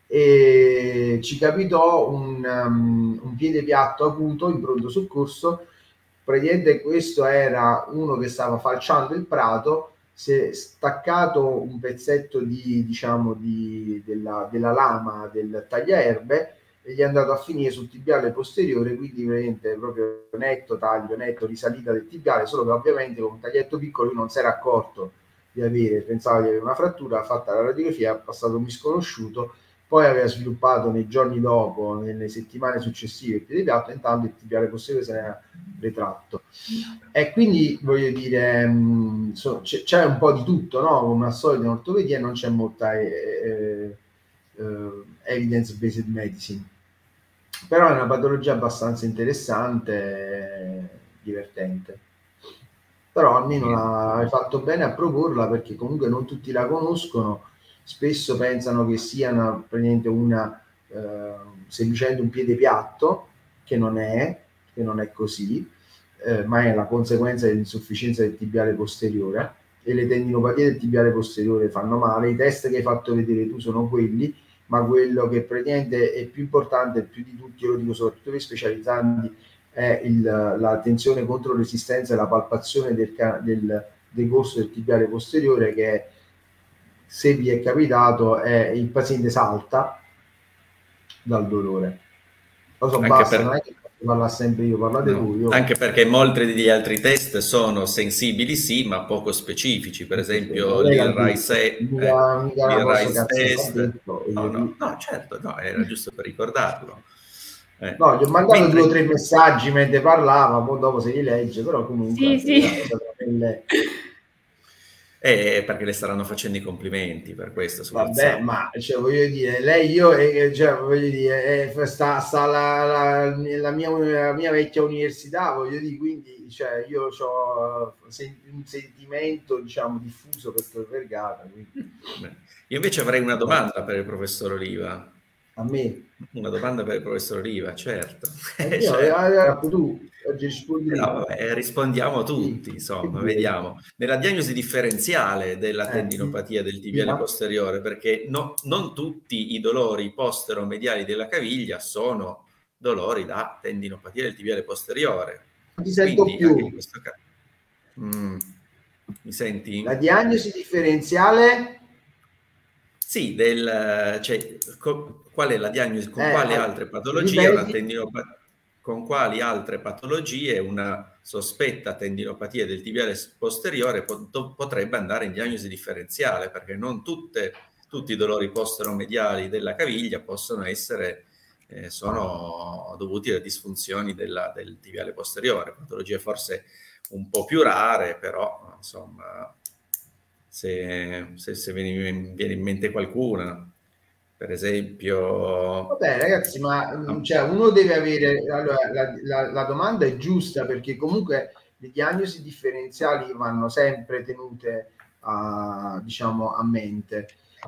e ci capitò un, um, un piede piatto acuto in pronto soccorso. Praticamente questo era uno che stava falciando il prato, si è staccato un pezzetto di, diciamo, di, della, della lama del tagliaerbe e gli è andato a finire sul tibiale posteriore, quindi veramente proprio netto taglio, netto risalita del tibiale, solo che ovviamente con un taglietto piccolo lui non si era accorto di avere, pensava di avere una frattura, ha fatto la radiografia, ha passato un misconosciuto, poi aveva sviluppato nei giorni dopo, nelle settimane successive, il piede piatto, intanto il tibiale posteriore se ne era retratto. E quindi voglio dire, mh, so, c'è, c'è un po' di tutto, no? Come al solito in ortopedia non c'è molta eh, eh, evidence-based medicine, però è una patologia abbastanza interessante e divertente. Però almeno la, hai fatto bene a proporla, perché comunque non tutti la conoscono. Spesso pensano che sia una, una eh, semplicemente un piede piatto, che non è, che non è così, eh, ma è la conseguenza dell'insufficienza del tibiale posteriore, e le tendinopatie del tibiale posteriore fanno male. I test che hai fatto vedere tu sono quelli, ma quello che praticamente è più importante, più di tutti, io lo dico soprattutto per specializzanti, è il, la tensione contro resistenza e la palpazione del, del, del corso del tibiale posteriore, che se vi è capitato è il paziente salta dal dolore. Lo so, anche basta, per... non è che parla sempre io, parlate
no.
voi. Io...
Anche perché molti degli altri test sono sensibili, sì, ma poco specifici. Per esempio, l'I R I test. No, no, no, certo, no, era giusto per ricordarlo.
Eh. No, gli ho mandato mentre... due o tre messaggi mentre parlava, poi dopo se li legge, però comunque...
Sì, sì.
Eh, perché le staranno facendo i complimenti per questo.
Vabbè, WhatsApp. Ma cioè, voglio dire, lei, io, eh, cioè, voglio dire, eh, sta, sta la, la, la, mia, la mia vecchia università, voglio dire, quindi cioè, io ho un sentimento, diciamo, diffuso per Tor Vergata. Quindi...
Io invece avrei una domanda per il professor Oliva.
A me?
Una domanda per il professor Oliva, certo.
Eh, io, certo. Tu,
no, vabbè, rispondiamo tutti, sì, insomma, vediamo. Nella diagnosi differenziale della tendinopatia del tibiale posteriore, perché no, non tutti i dolori postero-mediali della caviglia sono dolori da tendinopatia del tibiale posteriore.
Ti sento
Quindi,
più.
Anche in questo caso, mm, mi senti?
La diagnosi differenziale?
Sì, del, cioè, co, qual è la diagnosi, con eh, quali altre patologie una tendinopatia, con quali altre patologie una sospetta tendinopatia del tibiale posteriore pot, potrebbe andare in diagnosi differenziale, perché non tutte, tutti i dolori postero-mediali della caviglia possono essere eh, sono dovuti a disfunzioni della, del tibiale posteriore, patologie forse un po' più rare, però insomma, se, se, se viene, viene in mente qualcuna, per esempio...
Vabbè ragazzi, ma cioè, uno deve avere... Allora, la, la, la domanda è giusta, perché comunque le diagnosi differenziali vanno sempre tenute a, diciamo, a mente.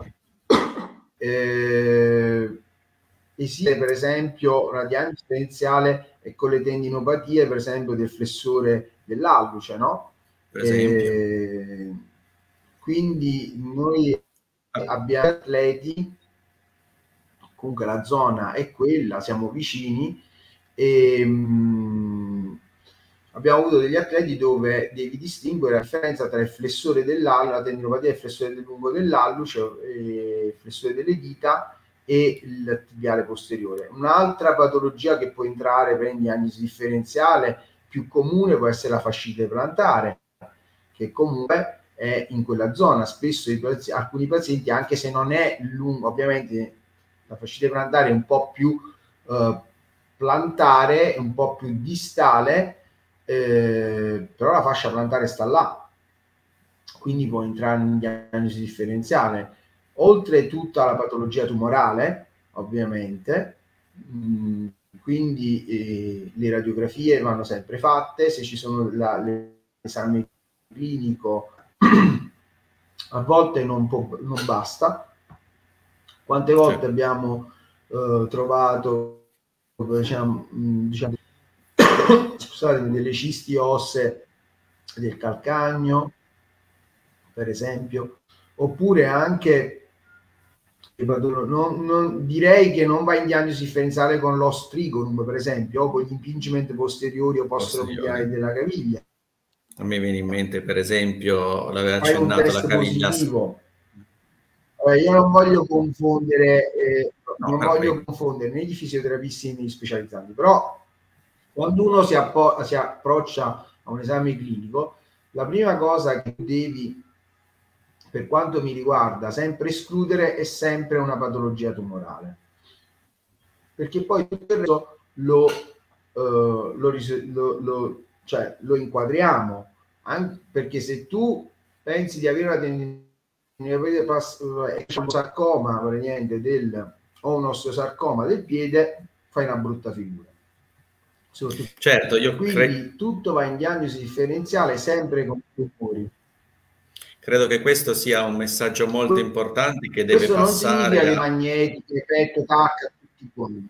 Eh, esiste per esempio una diagnosi differenziale con le tendinopatie, per esempio del flessore dell'alluce, no?
Per esempio.
Eh, quindi noi abbiamo atleti, comunque la zona è quella, siamo vicini, e mh, abbiamo avuto degli atleti dove devi distinguere la differenza tra il flessore dell'alluce, la tendinopatia e il flessore del lungo dell'alluce, il flessore delle dita e il tibiale posteriore. Un'altra patologia che può entrare per diagnosi differenziale più comune può essere la fascite plantare, che comunque è in quella zona. Spesso i pazienti, alcuni pazienti, anche se non è lungo, ovviamente la fascite plantare è un po' più eh, plantare, un po' più distale, eh, però la fascia plantare sta là, quindi può entrare in diagnosi differenziale. Oltre tutta la patologia tumorale, ovviamente, mh, quindi eh, le radiografie vanno sempre fatte, se ci sono la, l'esame clinico a volte non, può, non basta. Quante volte certo. abbiamo eh, trovato diciamo, diciamo, scusate, delle cisti ossee del calcagno, per esempio, oppure anche non, non, direi che non va in diagnosi differenziale con l'ostrigonum, per esempio, o con gli impingement posteriori o posteromediali della caviglia.
A me viene in mente, per esempio, l'aveva accennato la caviglia.
Positivo. Allora, io non voglio confondere, eh,
no,
non voglio confondere né gli fisioterapisti né gli specializzanti, però quando uno si, si approccia a un esame clinico, la prima cosa che devi, per quanto mi riguarda, sempre escludere è sempre una patologia tumorale, perché poi tutto il resto lo, uh, lo, lo, lo, cioè, lo inquadriamo, anche perché se tu pensi di avere una tendinopatia, sarcoma del, o un osteosarcoma del piede, fai una brutta figura.
Certo, io
quindi cre... tutto va in diagnosi differenziale sempre con i tumori.
Credo che questo sia un messaggio molto importante che deve
questo
passare.
Non significa a... le magnetiche, petto, tacca, tutti quelli.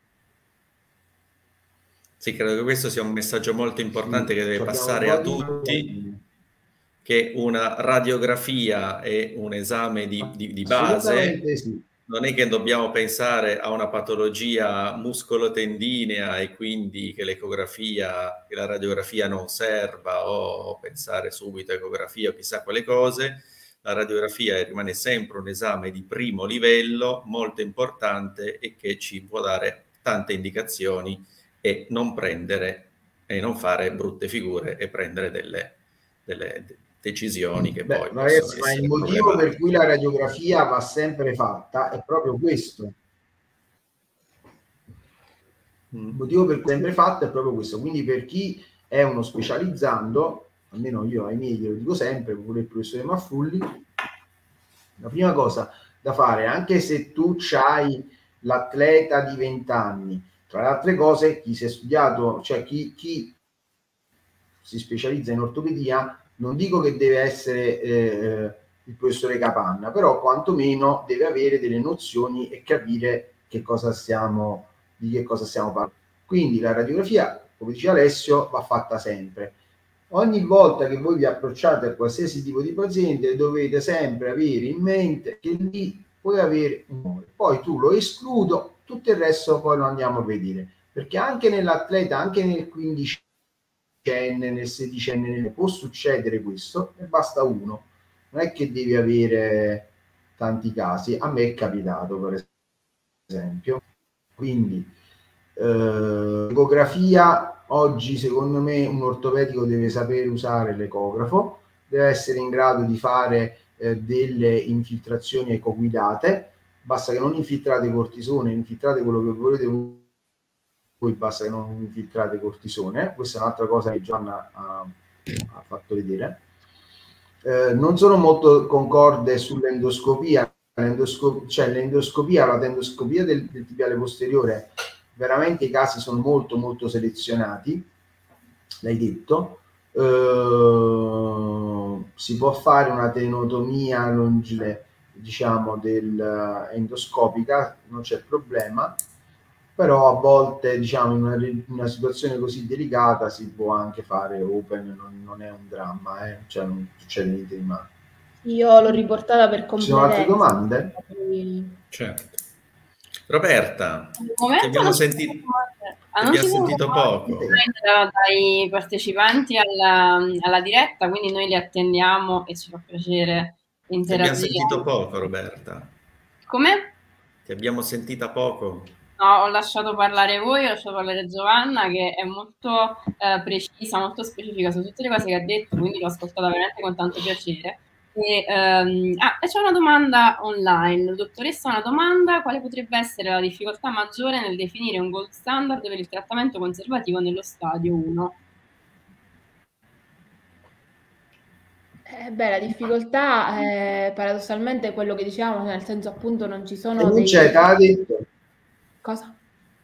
Sì, credo che questo sia un messaggio molto importante sì, che deve passare a tutti, che una radiografia è un esame di, di, di base.
Sì.
Non è che dobbiamo pensare a una patologia muscolotendinea e quindi che l'ecografia, che la radiografia non serva, o pensare subito a ecografia o chissà quale cose. La radiografia rimane sempre un esame di primo livello, molto importante, e che ci può dare tante indicazioni e non prendere e non fare brutte figure e prendere delle, delle decisioni che
Beh,
poi
ma
possono
ragazzi,
essere
ma il motivo per cui la radiografia va sempre fatta è proprio questo.
Mm.
Il motivo per cui è sempre fatta è proprio questo. Quindi per chi è uno specializzando, almeno io ai miei glielo dico sempre, pure il professore Maffulli, la prima cosa da fare, anche se tu c'hai l'atleta di venti anni, tra le altre cose, chi si è studiato, cioè chi, chi si specializza in ortopedia, non dico che deve essere eh, il professore Capanna, però quantomeno deve avere delle nozioni e capire che cosa stiamo, di che cosa stiamo parlando. Quindi la radiografia, come dice Alessio, va fatta sempre. Ogni volta che voi vi approcciate a qualsiasi tipo di paziente dovete sempre avere in mente che lì puoi avere un tumore. Poi tu lo escludo, tutto il resto poi lo andiamo a vedere, perché anche nell'atleta, anche nel quindicenne, nel sedicenne può succedere questo, e basta uno, non è che devi avere tanti casi. A me è capitato, per esempio. Quindi eh, ecografia, oggi secondo me un ortopedico deve sapere usare l'ecografo, deve essere in grado di fare eh, delle infiltrazioni ecoguidate, basta che non infiltrate cortisone, infiltrate quello che volete voi, basta che non infiltrate cortisone. Questa è un'altra cosa che Giovanna ha, ha fatto vedere. Eh, non sono molto concorde sull'endoscopia, l'endoscopia, cioè l'endoscopia, la tendoscopia del, del tibiale posteriore, veramente i casi sono molto molto selezionati, l'hai detto. Eh, si può fare una tenotomia longile, diciamo, del endoscopica, non c'è problema, però a volte, diciamo, in una, in una situazione così delicata si può anche fare open, non, non è un dramma, eh? Cioè non succede niente di male.
Io l'ho riportata per completenza.
Ci sono altre domande?
Certo. Roberta, ti abbiamo sentito,
ah,
ti abbiamo sentito poco.
Dai partecipanti alla, alla diretta, quindi noi li attendiamo e ci fa piacere interagire.
Ti abbiamo sentito poco, Roberta.
Come?
Ti abbiamo sentita poco.
No, ho lasciato parlare voi, ho lasciato parlare Giovanna, che è molto eh, precisa, molto specifica su tutte le cose che ha detto, quindi l'ho ascoltata veramente con tanto piacere. E, ehm, ah, e c'è una domanda online. Dottoressa, una domanda: quale potrebbe essere la difficoltà maggiore nel definire un gold standard per il trattamento conservativo nello stadio uno?
Eh, beh, la difficoltà è paradossalmente quello che diciamo, nel senso appunto non ci sono
non
dei...
c'è, te l'ha detto.
Cosa?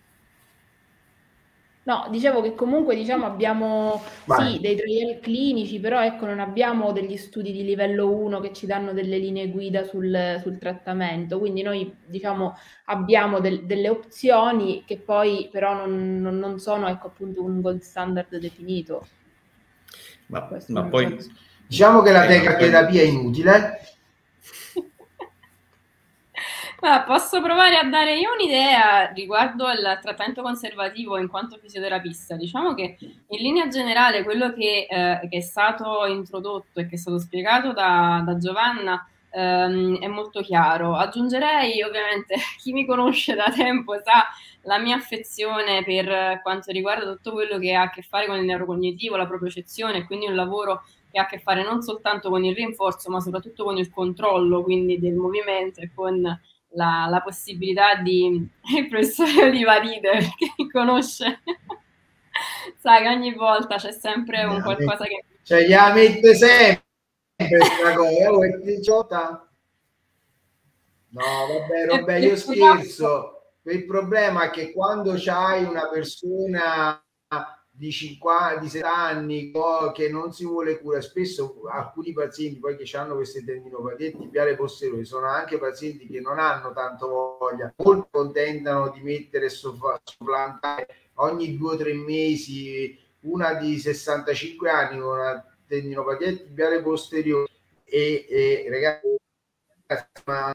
No, dicevo che comunque diciamo abbiamo
Vai.
sì dei trial clinici, però ecco non abbiamo degli studi di livello uno che ci danno delle linee guida sul, sul trattamento, quindi noi diciamo abbiamo del, delle opzioni che poi però non, non, non sono ecco appunto un gold standard definito.
Ma,
Questo
ma
non
poi...
so.
Diciamo che la
Eh,
terapia è inutile.
Ma posso provare a dare io un'idea riguardo il trattamento conservativo in quanto fisioterapista. Diciamo che in linea generale quello che, eh, che è stato introdotto e che è stato spiegato da, da Giovanna ehm, è molto chiaro. Aggiungerei, ovviamente, chi mi conosce da tempo sa la mia affezione per quanto riguarda tutto quello che ha a che fare con il neurocognitivo, la propriocezione, quindi un lavoro che ha a che fare non soltanto con il rinforzo, ma soprattutto con il controllo, quindi del movimento e con la, la possibilità di... il professore Oliva ride perché mi conosce, sa che ogni volta c'è sempre un qualcosa che...
Cioè, gliela mette sempre questa cosa, oh, è cicciota. No, vabbè, vabbè, io scherzo. Il problema è che quando c'hai una persona di cinquanta, di sessanta anni che non si vuole curare, spesso alcuni pazienti poi che hanno queste tendinopatie tibiale posteriore sono anche pazienti che non hanno tanto voglia, molto contentano di mettere sopplantare ogni due o tre mesi una di sessantacinque anni con una tendinopatia tibiale posteriore e, e ragazzi, ma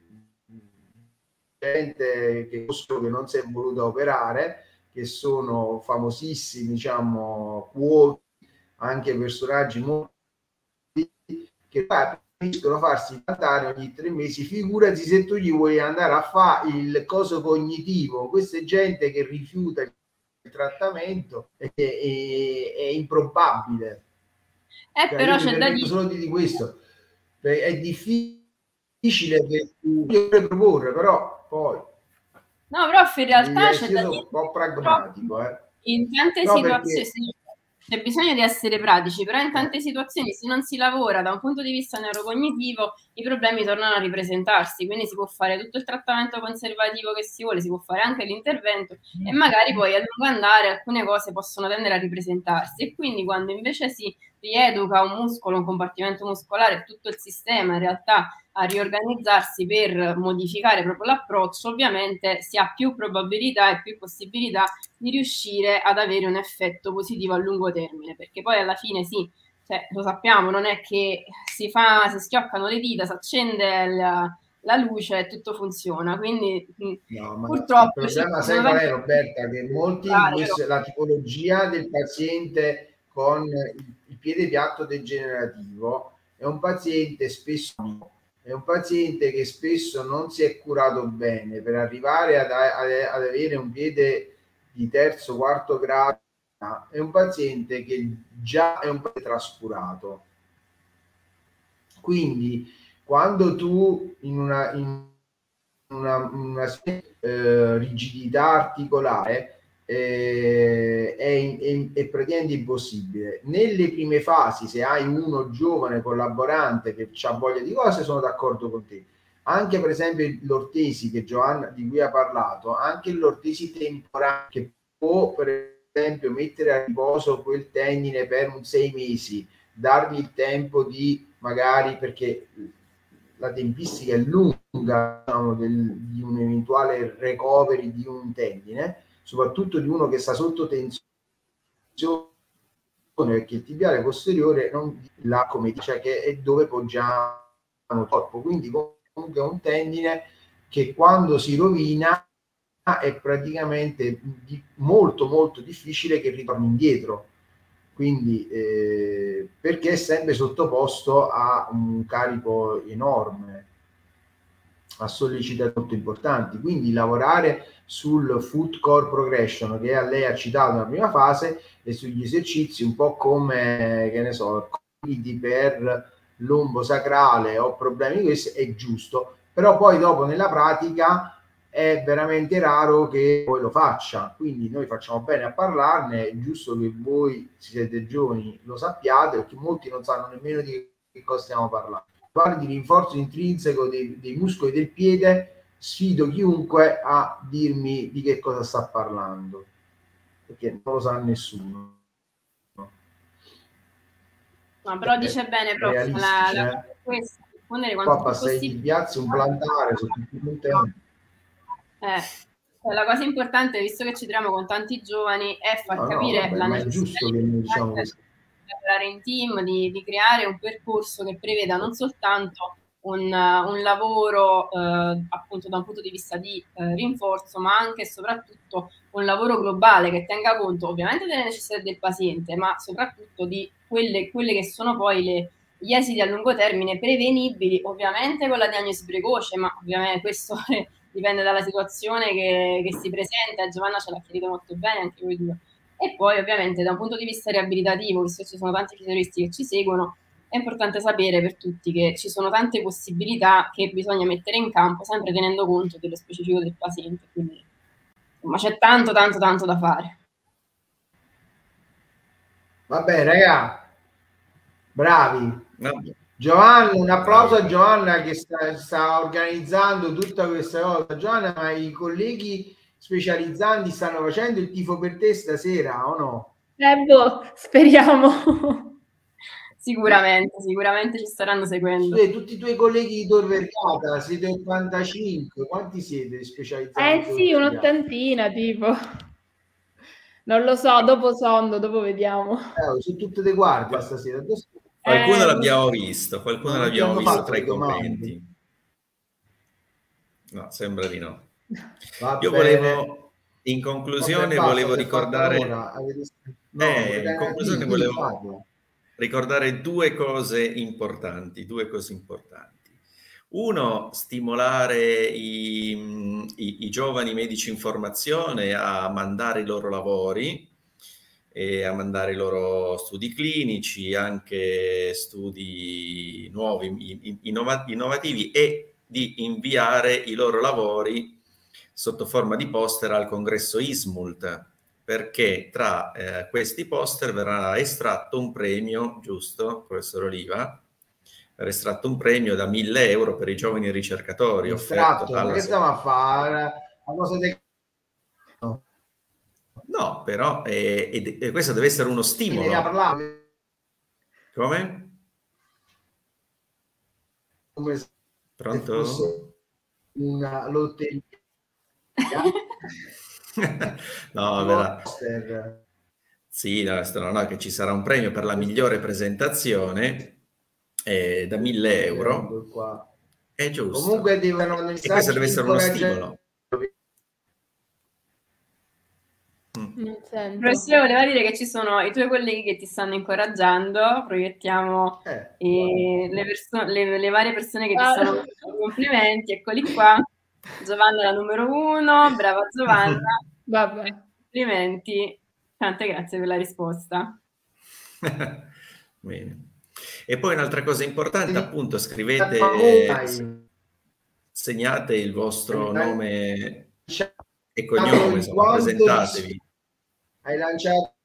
gente che che non si è voluta operare, che sono famosissimi, diciamo, cuochi, anche personaggi molto che preferiscono farsi trattare ogni tre mesi. Figurati se tu gli vuoi andare a fare il coso cognitivo. Questa è gente che rifiuta il trattamento, è, è, è improbabile.
Eh,
Cioè,
però
io
c'è da dire
solo di questo, è difficile che tu proporre, però poi
no, però in realtà
io
c'è
sono
da
un po' pragmatico, eh.
in tante
no,
situazioni
perché...
c'è bisogno di essere pratici, però in tante situazioni se non si lavora da un punto di vista neurocognitivo i problemi tornano a ripresentarsi, quindi si può fare tutto il trattamento conservativo che si vuole, si può fare anche l'intervento e magari poi a lungo andare alcune cose possono tendere a ripresentarsi e quindi quando invece si rieduca un muscolo, un compartimento muscolare, tutto il sistema in realtà a riorganizzarsi per modificare proprio l'approccio, ovviamente si ha più probabilità e più possibilità di riuscire ad avere un effetto positivo a lungo termine, perché poi alla fine sì, cioè, lo sappiamo, non è che si fa, si schioccano le dita, si accende la, la luce e tutto funziona, quindi
no, ma
purtroppo
il problema sai qual è, Roberta, che molti in questo, la tipologia del paziente con il, il piede piatto degenerativo è un paziente spesso è un paziente che spesso non si è curato bene per arrivare ad, ad, ad avere un piede di terzo, quarto grado, è un paziente che già è un po' trascurato. Quindi quando tu in una, in una, una eh, rigidità articolare eh, è, è, è praticamente impossibile. Nelle prime fasi, se hai uno giovane collaborante che ha voglia di cose, sono d'accordo con te. Anche per esempio l'ortesi che Giovanna di cui ha parlato, anche l'ortesi temporanea che può per esempio mettere a riposo quel tendine per un sei mesi, dargli il tempo di magari, perché la tempistica è lunga, diciamo, del, di un eventuale recovery di un tendine, soprattutto di uno che sta sotto tensione, perché il tibiale posteriore non la come dice che è dove poggiamo il corpo, quindi comunque è un tendine che quando si rovina è praticamente di, molto molto difficile che ritorni indietro, quindi eh, perché è sempre sottoposto a un carico enorme, a sollecitazioni molto importanti. Quindi lavorare sul foot core progression che lei ha citato nella prima fase e sugli esercizi un po' come, che ne so, per lombo sacrale o problemi di questo è giusto, però poi dopo nella pratica è veramente raro che poi lo faccia, quindi noi facciamo bene a parlarne, è giusto che voi siete giovani lo sappiate, perché molti non sanno nemmeno di che cosa stiamo parlando. Parli di rinforzo intrinseco dei, dei muscoli del piede, sfido chiunque a dirmi di che cosa sta parlando, perché non lo sa nessuno.
No, però dice bene proprio la, la, questo, rispondere quanto
qua passai di piazza un plantare sono tutti contenti.
Eh, la cosa importante, visto che ci troviamo con tanti giovani, è far
no,
capire
no, vabbè,
la
ma è giusto che noi diciamo
di lavorare in team, di, di creare un percorso che preveda non soltanto un, un lavoro eh, appunto da un punto di vista di eh, rinforzo, ma anche e soprattutto un lavoro globale che tenga conto ovviamente delle necessità del paziente, ma soprattutto di quelle, quelle che sono poi le, gli esiti a lungo termine prevenibili, ovviamente con la diagnosi precoce, ma ovviamente questo è, dipende dalla situazione che, che si presenta. Giovanna ce l'ha chiarito molto bene, anche voi due. E poi ovviamente da un punto di vista riabilitativo, visto che ci sono tanti fisioterapisti che ci seguono, è importante sapere per tutti che ci sono tante possibilità che bisogna mettere in campo, sempre tenendo conto dello specifico del paziente. Quindi insomma c'è tanto tanto tanto da fare.
Vabbè raga, bravi. Vabbè. Giovanna, un applauso a Giovanna che sta, sta organizzando tutta questa cosa. Giovanna, ma i colleghi specializzanti stanno facendo il tifo per te stasera o no?
Eh boh, speriamo.
Sicuramente, sicuramente ci staranno seguendo.
Sì, tutti i tuoi colleghi di Tor Vergata, siete ottantacinque, quanti siete specializzati?
Eh sì, un'ottantina tipo. Non lo so, dopo sondo, dopo vediamo.
Eh, sono tutte le guardie stasera.
Qualcuno
eh,
l'abbiamo visto, qualcuno l'abbiamo visto tra i commenti. No, sembra di no.
Va
Io
bene.
volevo, in conclusione,
Vabbè,
volevo ricordare...
No,
eh, in conclusione volevo ricordare due cose importanti, due cose importanti. Uno, stimolare i, i, i giovani medici in formazione a mandare i loro lavori e a mandare i loro studi clinici, anche studi nuovi, innovativi, e di inviare i loro lavori sotto forma di poster al congresso ISMULT, perché tra eh, questi poster verrà estratto un premio, giusto, professor Oliva? Verrà estratto un premio da mille euro per i giovani ricercatori.
Estratto,
dalla...
che stiamo a fare? A cosa de...
no. no, però eh, e, e questo deve essere uno stimolo. Come?
Come se
Pronto?
fosse una lotteria.
No, verrà. Sì, no, no, no, che ci sarà un premio per la migliore presentazione eh, da mille euro. È giusto.
Comunque devono
e questo deve essere uno stimolo.
Mm. Professore, voleva dire che ci sono i tuoi colleghi che ti stanno incoraggiando, proiettiamo
eh,
e le, le, le varie persone che ti stanno facendo complimenti, eccoli qua. Giovanna la numero uno, brava Giovanna.
Vabbè.
Complimenti, tante grazie per la risposta.
Bene. E poi un'altra cosa importante, appunto, scrivete... segnate il vostro
Hai
nome e
lanciato
cognome,
in
insomma,
quanto di
presentatevi.
sfide? Hai lanciato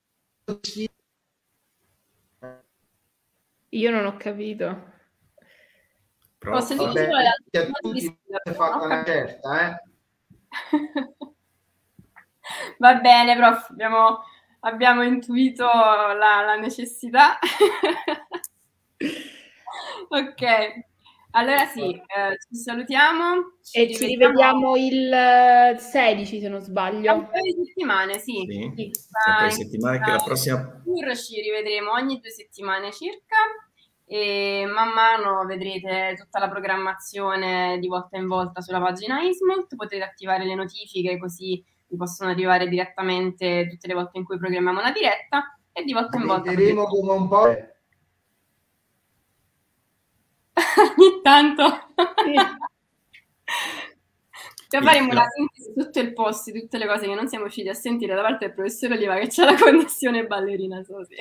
Io non ho capito.
Ho sentito
Prof.
solo
Vabbè,
la
che a tutti è fatta una certa, eh?
Va bene, prof, abbiamo, abbiamo intuito la, la necessità. Ok, allora sì, eh, ci salutiamo. Ci
E ci rivediamo il sedici, se non
tra
sbaglio.
un paio di settimane, sì.
Sì,
Sì.
tra un paio di
Ah,
settimane che la prossima...
tour ci rivedremo ogni due settimane circa e man mano vedrete tutta la programmazione di volta in volta sulla pagina Ismult, potete attivare le notifiche così vi possono arrivare direttamente tutte le volte in cui programmiamo una diretta e di volta in volta
Diventeremo
potete...
come un po'.
ogni tanto
Sì.
Poi faremo una sintesi su tutto il post di tutte le cose che non siamo riusciti a sentire da parte del professor Oliva, che c'è la connessione ballerina Sosi.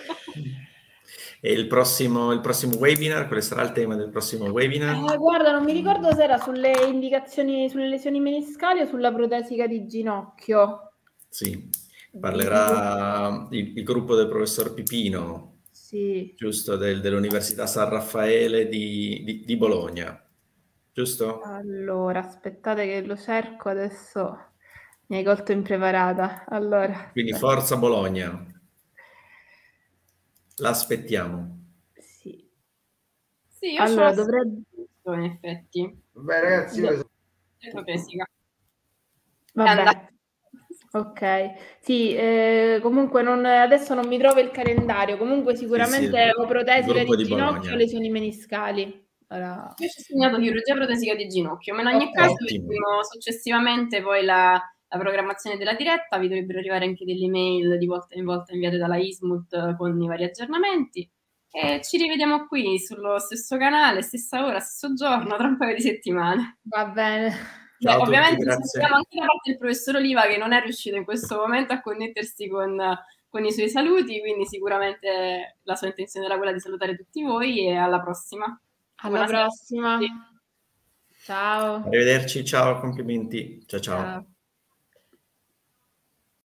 E il prossimo, il prossimo webinar, quale sarà il tema del prossimo webinar?
Eh, guarda, non mi ricordo se era sulle indicazioni, sulle lesioni meniscali o sulla protesica di ginocchio.
Sì, parlerà il, il gruppo del professor Pipino,
sì,
giusto, del, dell'Università San Raffaele di, di, di Bologna, giusto?
Allora, aspettate che lo cerco adesso. Mi hai colto impreparata. Allora,
Quindi
aspetta.
forza Bologna. L'aspettiamo.
Sì.
Sì, io
Allora,
ce l'ho
dovrebbe...
scritto, in effetti.
Beh, ragazzi, io
Protesica.
Vabbè. Ok, sì, eh, comunque non, adesso non mi trovo il calendario, comunque sicuramente
Sì, sì,
ho protesica
gruppo
di
di
ginocchio,
Bologna.
lesioni meniscali. Allora...
Io ci ho segnato chirurgia protesica di ginocchio, ma in ogni
Ok.
caso
Ottimo.
vedremo successivamente poi la, la programmazione della diretta, vi dovrebbero arrivare anche delle email di volta in volta inviate dalla Ismut con i vari aggiornamenti e ci rivediamo qui sullo stesso canale, stessa ora, stesso giorno, tra un paio di settimane.
Va bene.
Ciao a
Beh,
tutti,
ovviamente
grazie.
salutiamo anche da parte del professor Oliva che non è riuscito in questo momento a connettersi con, con i suoi saluti, quindi sicuramente la sua intenzione era quella di salutare tutti voi e alla prossima.
Alla
Buonasera.
prossima. Ciao.
Arrivederci, ciao, complimenti. Ciao ciao.
Ciao.